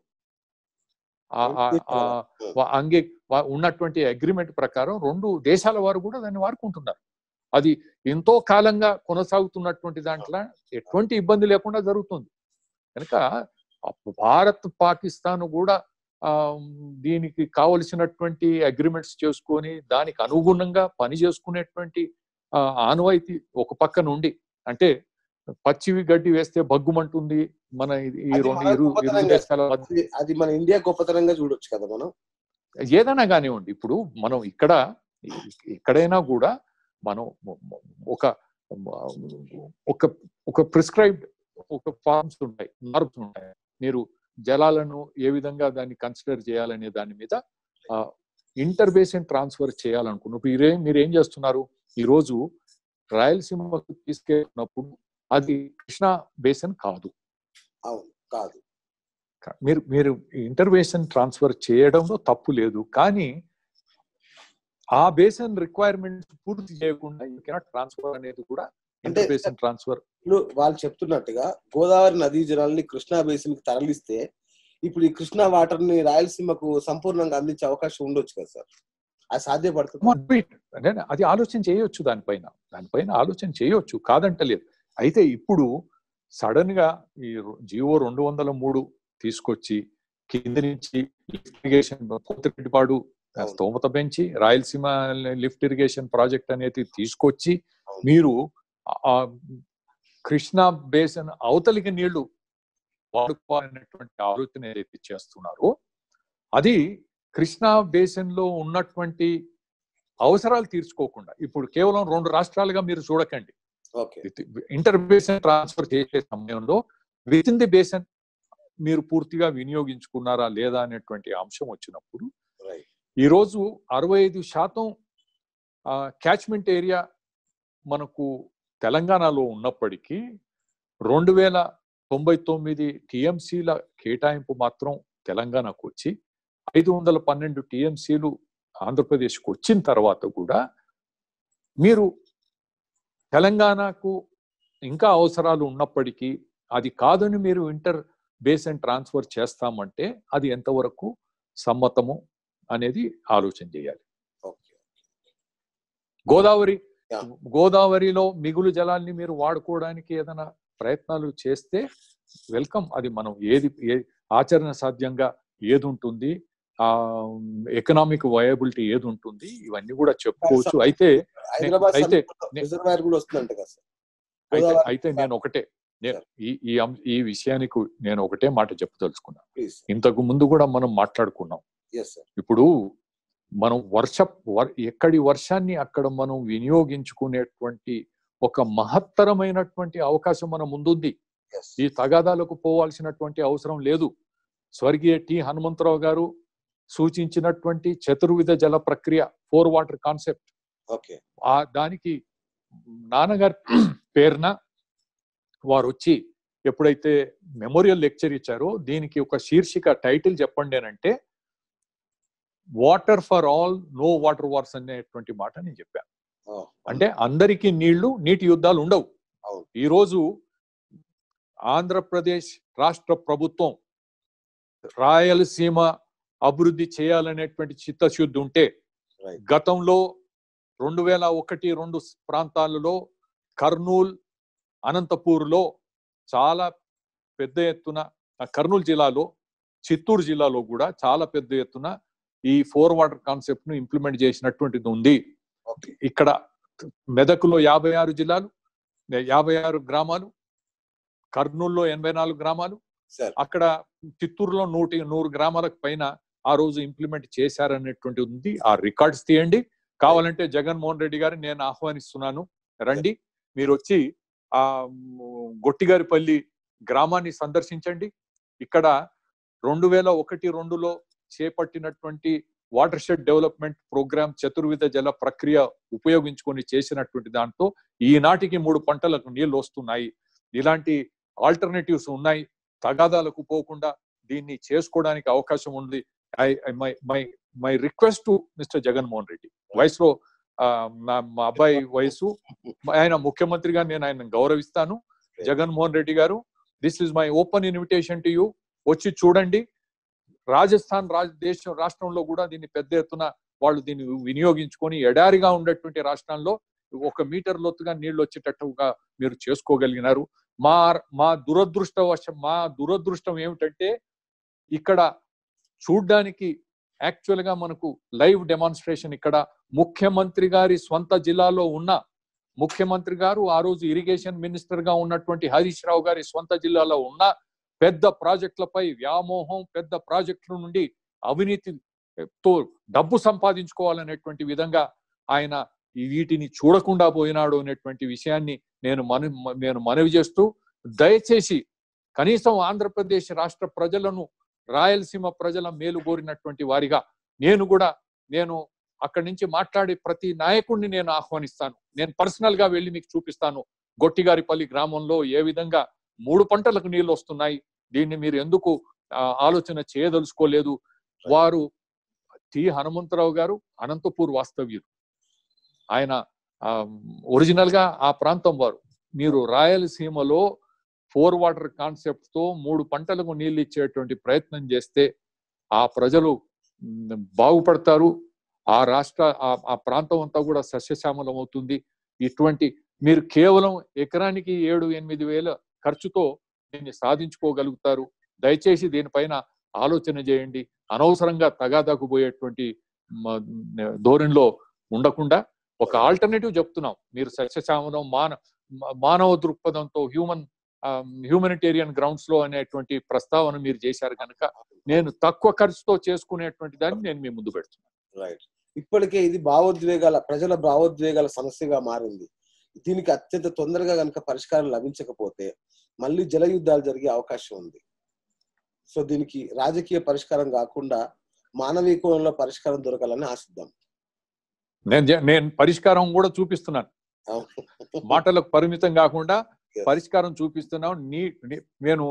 అంగే ఉన్నటువంటి అగ్రిమెంట్ ప్రకారం రెండు దేశాల వారు కూడా దాన్ని వాడుకుంటున్నారు. అది ఎంతో కాలంగా కొనసాగుతున్నటువంటి దాంట్లో ఎటువంటి ఇబ్బంది లేకుండా జరుగుతుంది. కనుక భారత్ పాకిస్తాన్ కూడా ఆ దీనికి కావలసినటువంటి అగ్రిమెంట్స్ చేసుకొని దానికి అనుగుణంగా పని చేసుకునేటువంటి ఆనవాయితీ ఒక పక్క నుండి, అంటే పచ్చివి గడ్డి వేస్తే బగ్గుమంటుంది మన ఈ రెండు ఇరు ఇరు దేశాల మధ్య. అది మన ఇండియా గొప్పతనంగా చూడొచ్చు కదా మనం. ఏదైనా కానివ్వండి, ఇప్పుడు మనం ఇక్కడ ఎక్కడైనా కూడా మనం ఒక ఒక ఒక ప్రిస్క్రైబ్డ్ ఒక ఫార్మ్స్ ఉంటాయి, నార్మ్స్ ఉంటాయి. మీరు జలాలను ఏ విధంగా దాన్ని కన్సిడర్ చేయాలనే దాని మీద ఇంటర్ బేసిన్ ట్రాన్స్ఫర్ చేయాలనుకున్నప్పుడు మీరే మీరు ఏం చేస్తున్నారు? ఈ రోజు రాయలసీమకు తీసుకెళ్ళినప్పుడు అది కృష్ణా బేసిన్ కాదు కాదు మీరు మీరు ఇంటర్ బేసిన్ ట్రాన్స్ఫర్ చేయడంలో తప్పు లేదు. కానీ ఆ బేసిన్ రిక్వైర్మెంట్స్ పూర్తి చేయకుండా యూ కెనాట్ ట్రాన్స్ఫర్ అనేది కూడా ఇంటర్ బేసిన్ ట్రాన్స్ఫర్. ఇప్పుడు వాళ్ళు చెప్తున్నట్టుగా గోదావరి నదీ జలాల్ని కృష్ణా బేసిన్ కి తరలిస్తే ఇప్పుడు ఈ కృష్ణా వాటర్ ని రాయలసీమకు సంపూర్ణంగా అందించే అవకాశం ఉండొచ్చు కదా సార్? అది సాధ్యపడుతుంది. అది ఆలోచన చేయొచ్చు, దానిపైన దానిపైన ఆలోచన చేయొచ్చు, కాదంటలేదు. అయితే ఇప్పుడు సడన్ గా ఈ జియో రెండు వందల మూడు తీసుకొచ్చి కింది నుంచి లిఫ్ట్ ఇరిగేషన్ పోతిరెడ్డిపాడు స్తోమత పెంచి రాయలసీమ లిఫ్ట్ ఇరిగేషన్ ప్రాజెక్ట్ అనేది తీసుకొచ్చి మీరు ఆ కృష్ణా బేసిన్ అవతలికి నీళ్లు వాడుకోవాలనేటువంటి ఆలోచన ఏదైతే చేస్తున్నారో అది కృష్ణా బేసిన్ లో ఉన్నటువంటి అవసరాలు తీర్చుకోకుండా ఇప్పుడు కేవలం రెండు రాష్ట్రాలుగా మీరు చూడకండి. ఇంటర్ బేసిన్ ట్రాన్స్ఫర్ చేసే సమయంలో విత్ ఇన్ ది బేసిన్ మీరు పూర్తిగా వినియోగించుకున్నారా లేదా అనేటువంటి అంశం వచ్చినప్పుడు ఈరోజు అరవై ఐదు శాతం క్యాచ్మెంట్ ఏరియా మనకు తెలంగాణలో ఉన్నప్పటికీ రెండు వేల తొంభై తొమ్మిది టిఎంసీల కేటాయింపు మాత్రం తెలంగాణకు వచ్చి ఐదు వందల పన్నెండు టిఎంసీలు ఆంధ్రప్రదేశ్కు వచ్చిన తర్వాత కూడా మీరు తెలంగాణకు ఇంకా అవసరాలు ఉన్నప్పటికీ అది కాదని మీరు ఇంటర్ బేసిన్ ట్రాన్స్ఫర్ చేస్తామంటే అది ఎంతవరకు సమ్మతము అనేది ఆలోచన చేయాలి. గోదావరి గోదావరిలో మిగులు జలాల్ని మీరు వాడుకోవడానికి ఏదైనా ప్రయత్నాలు చేస్తే వెల్కమ్. అది మనం ఏది ఆచరణ సాధ్యంగా ఏది ఉంటుంది, ఆ ఎకనామిక్ వయబిలిటీ ఏది ఉంటుంది, ఇవన్నీ కూడా చెప్పుకోవచ్చు. అయితే అయితే అయితే అయితే నేను ఒకటే నేను ఈ ఈ ఈ విషయానికి నేను ఒకటే మాట చెప్పదలుచుకున్నా. ఇంతకు ముందు కూడా మనం మాట్లాడుకున్నాం. ఇప్పుడు మనం వర్ష ఎక్కడి వర్షాన్ని అక్కడ మనం వినియోగించుకునేటువంటి ఒక మహత్తరమైనటువంటి అవకాశం మన ముందుంది. ఈ తగాదాలకు పోవాల్సినటువంటి అవసరం లేదు. స్వర్గీయ టి హనుమంతరావు గారు సూచించినటువంటి చతుర్విధ జల ప్రక్రియ ఫోర్ వాటర్ కాన్సెప్ట్, ఆ దానికి నాన్నగారి పేరున వారు వచ్చి ఎప్పుడైతే మెమోరియల్ లెక్చర్ ఇచ్చారో దీనికి ఒక శీర్షిక టైటిల్ చెప్పండి అని అంటే water for all, no water wars అనేటువంటి మాట నేను చెప్పాను. అంటే అందరికీ నీళ్లు, నీటి యుద్ధాలు ఉండవు. ఈరోజు ఆంధ్రప్రదేశ్ రాష్ట్ర ప్రభుత్వం రాయలసీమ అభివృద్ధి చేయాలనేటువంటి చిత్తశుద్ధి ఉంటే గతంలో రెండు వేల ఒకటి రెండు ప్రాంతాలలో కర్నూల్, అనంతపూర్లో చాలా పెద్ద ఎత్తున, కర్నూలు జిల్లాలో, చిత్తూరు జిల్లాలో కూడా చాలా పెద్ద ఎత్తున ఈ ఫోర్ వాటర్ కాన్సెప్ట్ ను ఇంప్లిమెంట్ చేసినటువంటిది ఉంది. ఇక్కడ మెదకులో యాభై ఆరు జిల్లాలు, యాభై ఆరు గ్రామాలు, కర్నూలులో ఎనభై నాలుగు గ్రామాలు, అక్కడ చిత్తూరులో నూటి నూరు గ్రామాలకు పైన ఆ రోజు ఇంప్లిమెంట్ చేశారనేటువంటి ఉంది. ఆ రికార్డ్స్ తీయండి. కావాలంటే జగన్మోహన్ రెడ్డి గారు నేను ఆహ్వానిస్తున్నాను, రండి, మీరు వచ్చి ఆ గొట్టిగారిపల్లి గ్రామాన్ని సందర్శించండి. ఇక్కడ రెండు వేల ఒకటి రెండులో చేపట్టినటువంటి వాటర్ షెడ్ డెవలప్మెంట్ ప్రోగ్రామ్ చతుర్విధ జల ప్రక్రియ ఉపయోగించుకొని చేసినటువంటి దాంతో ఈనాటికి మూడు పంటలకు నీళ్లు వస్తున్నాయి. ఇలాంటి ఆల్టర్నేటివ్స్ ఉన్నాయి. తగాదాలకు పోకుండా దీన్ని చేసుకోవడానికి అవకాశం ఉంది. I my my my request to mister Jaganmohan Reddy, వయసులో మా అబ్బాయి వయసు, ఆయన ముఖ్యమంత్రిగా నేను ఆయన గౌరవిస్తాను. జగన్మోహన్ రెడ్డి గారు, this is my open invitation to you. వచ్చి చూడండి. రాజస్థాన్ రాజ దేశం రాష్ట్రంలో కూడా దీన్ని పెద్ద ఎత్తున వాళ్ళు దీన్ని వినియోగించుకొని ఎడారిగా ఉండేటువంటి రాష్ట్రాల్లో ఒక మీటర్ లోతుగా నీళ్లు వచ్చేటట్టుగా మీరు చేసుకోగలిగినారు. మా మా దురదృష్టవశం మా దురదృష్టం ఏమిటంటే ఇక్కడ చూడ్డానికి యాక్చువల్ గా మనకు లైవ్ డెమాన్స్ట్రేషన్ ఇక్కడ ముఖ్యమంత్రి గారి స్వంత జిల్లాలో ఉన్న ముఖ్యమంత్రి గారు ఆ రోజు ఇరిగేషన్ మినిస్టర్ గా ఉన్నటువంటి హరీష్ రావు గారి స్వంత జిల్లాలో ఉన్న పెద్ద ప్రాజెక్టులపై వ్యామోహం, పెద్ద ప్రాజెక్టుల నుండి అవినీతితో డబ్బు సంపాదించుకోవాలనేటువంటి విధంగా ఆయన వీటిని చూడకుండా పోయినాడు అనేటువంటి విషయాన్ని నేను మన నేను మనవి చేస్తూ, దయచేసి కనీసం ఆంధ్రప్రదేశ్ రాష్ట్ర ప్రజలను, రాయలసీమ ప్రజల మేలు కోరినటువంటి వారిగా నేను కూడా నేను అక్కడి నుంచి మాట్లాడే ప్రతి నాయకుడిని నేను ఆహ్వానిస్తాను. నేను పర్సనల్ గా వెళ్ళి మీకు చూపిస్తాను. గొట్టిగారిపల్లి గ్రామంలో ఏ విధంగా మూడు పంటలకు నీళ్లు వస్తున్నాయి, దీన్ని మీరు ఎందుకు ఆలోచన చేయదలుచుకోలేదు. వారు టి హనుమంతరావు గారు అనంతపూర్ వాస్తవ్యులు, ఆయన ఒరిజినల్ గా ఆ ప్రాంతం వారు. మీరు రాయలసీమలో ఫోర్ వాటర్ కాన్సెప్ట్ తో మూడు పంటలకు నీళ్ళు ఇచ్చేటువంటి ప్రయత్నం చేస్తే ఆ ప్రజలు బాగుపడతారు. ఆ రాష్ట్ర ఆ ప్రాంతం అంతా కూడా సస్యశ్యామలం అవుతుంది. ఇటువంటి మీరు కేవలం ఎకరానికి ఏడు ఎనిమిది వేల ఖర్చుతో దీన్ని సాధించుకోగలుగుతారు. దయచేసి దీనిపైన ఆలోచన చేయండి. అనవసరంగా తగాదాకు పోయేటువంటి ధోరణిలో ఉండకుండా ఒక ఆల్టర్నేటివ్ చెప్తున్నాం. మీరు సస్యశామనం మాన మానవ దృక్పథంతో హ్యూమన్ హ్యూమనిటేరియన్ గ్రౌండ్స్ లో అనేటువంటి ప్రస్తావన మీరు చేశారు కనుక నేను తక్కువ ఖర్చుతో చేసుకునేటువంటి దాన్ని నేను మీ ముందు పెడుతున్నాను. రైట్. ఇప్పటికే ఇది భావోద్వేగాల ప్రజల భావోద్వేగాల సమస్యగా మారింది. దీనికి అత్యంత తొందరగా కనుక పరిష్కారం లభించకపోతే మళ్ళీ జల యుద్ధాలు జరిగే అవకాశం ఉంది. సో దీనికి రాజకీయ పరిష్కారం కాకుండా మానవీయ కోణంలో పరిష్కారం దొరకాలని ఆశిద్దాం. నేను నేను పరిష్కారం కూడా చూపిస్తున్నాను. మాటలకు పరిమితం కాకుండా పరిష్కారం చూపిస్తున్నాం. నీ నేను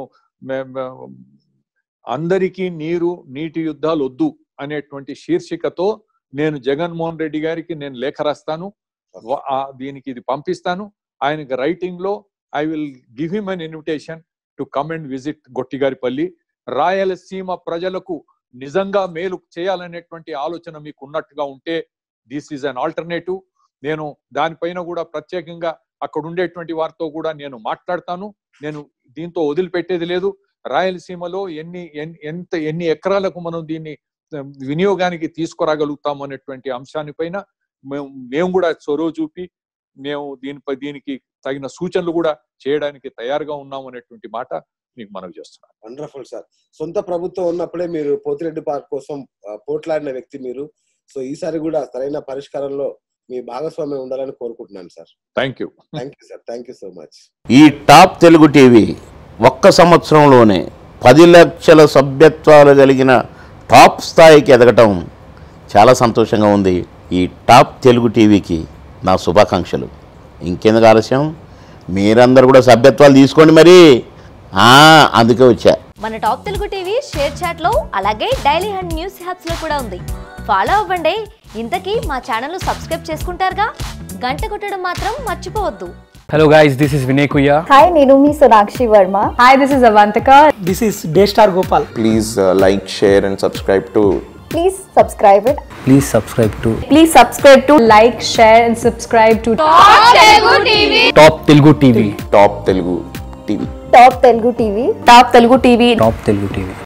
అందరికీ నీరు నీటి యుద్ధాలు వద్దు అనేటువంటి శీర్షికతో నేను జగన్మోహన్ రెడ్డి గారికి నేను లేఖ రాస్తాను. దీనికి ఇది పంపిస్తాను. ఆయనకి రైటింగ్ లో I will give him an invitation to come and visit Gottigaripalli. Rayalaseema ప్రజలకు నిజంగా మేలు చేయాలనేటువంటి ఆలోచన మీకు ఉన్నట్టుగా ఉంటే దిస్ ఈజ్ అన్ ఆల్టర్నేటివ్. నేను దానిపైన కూడా ప్రత్యేకంగా అక్కడ ఉండేటువంటి వారితో కూడా నేను మాట్లాడతాను. నేను దీంతో వదిలిపెట్టేది లేదు. రాయలసీమలో ఎన్ని ఎంత ఎన్ని ఎకరాలకు మనం దీన్ని వినియోగానికి తీసుకురాగలుగుతాం అనేటువంటి అంశాన్ని పైన మేము మేము కూడా చొరవ చూపి మేము దీనిపై దీనికి తగిన సూచనలు కూడా చేయడానికి తయారుగా ఉన్నాం అనేటువంటి మాట మీకు మనవి చేస్తున్నాను. Wonderful sir. సొంత ప్రభుత్వం ఉన్నప్పుడే మీరు పోతిరెడ్డి పార్క్ కోసం పోట్లాడిన వ్యక్తి మీరు. సో ఈసారి కూడా సరైన పరిష్కారంలో మీ భాగస్వామ్యం ఉండాలని కోరుకుంటున్నాను sir. Thank you thank you sir. Thank you so much. ఈ టాప్ తెలుగు టీవీ ఒక్క సంవత్సరంలోనే పది లక్షల సభ్యత్వాలు కలిగిన టాప్ స్థాయికి ఎదగటం చాలా సంతోషంగా ఉంది. ఈ టాప్ తెలుగు టీవీకి నా శుభాకాంక్షలు. ఇంకెందుకు ఆలస్యం, మీరందరూ కూడా సభ్యత్వాలు తీసుకోండి. మరి అందుకే వచ్చా. మన top Telugu TV ShareChat లో అలాగే డైలీ హండ్ న్యూస్ హ్యాప్స్ లో కూడా ఉంది. ఫాలో అవ్వండి. ఇంతకీ మా ఛానల్ సబ్స్క్రైబ్ చేసుకుంటారుగా, గంట కొట్టడం మాత్రం మర్చిపోవద్దు. Hello guys, this is Vinay Kuya. Hi, Nenu me Sonakshi Verma. Hi, this is Avantika. This is Daystar Gopal. Please uh, like, share and subscribe to. Please subscribe it. Please subscribe to. Please subscribe to like, share and subscribe to Top Telugu T V. Top Telugu T V. Top Telugu T V. Top Telugu T V. Top Telugu T V. Top Telugu T V.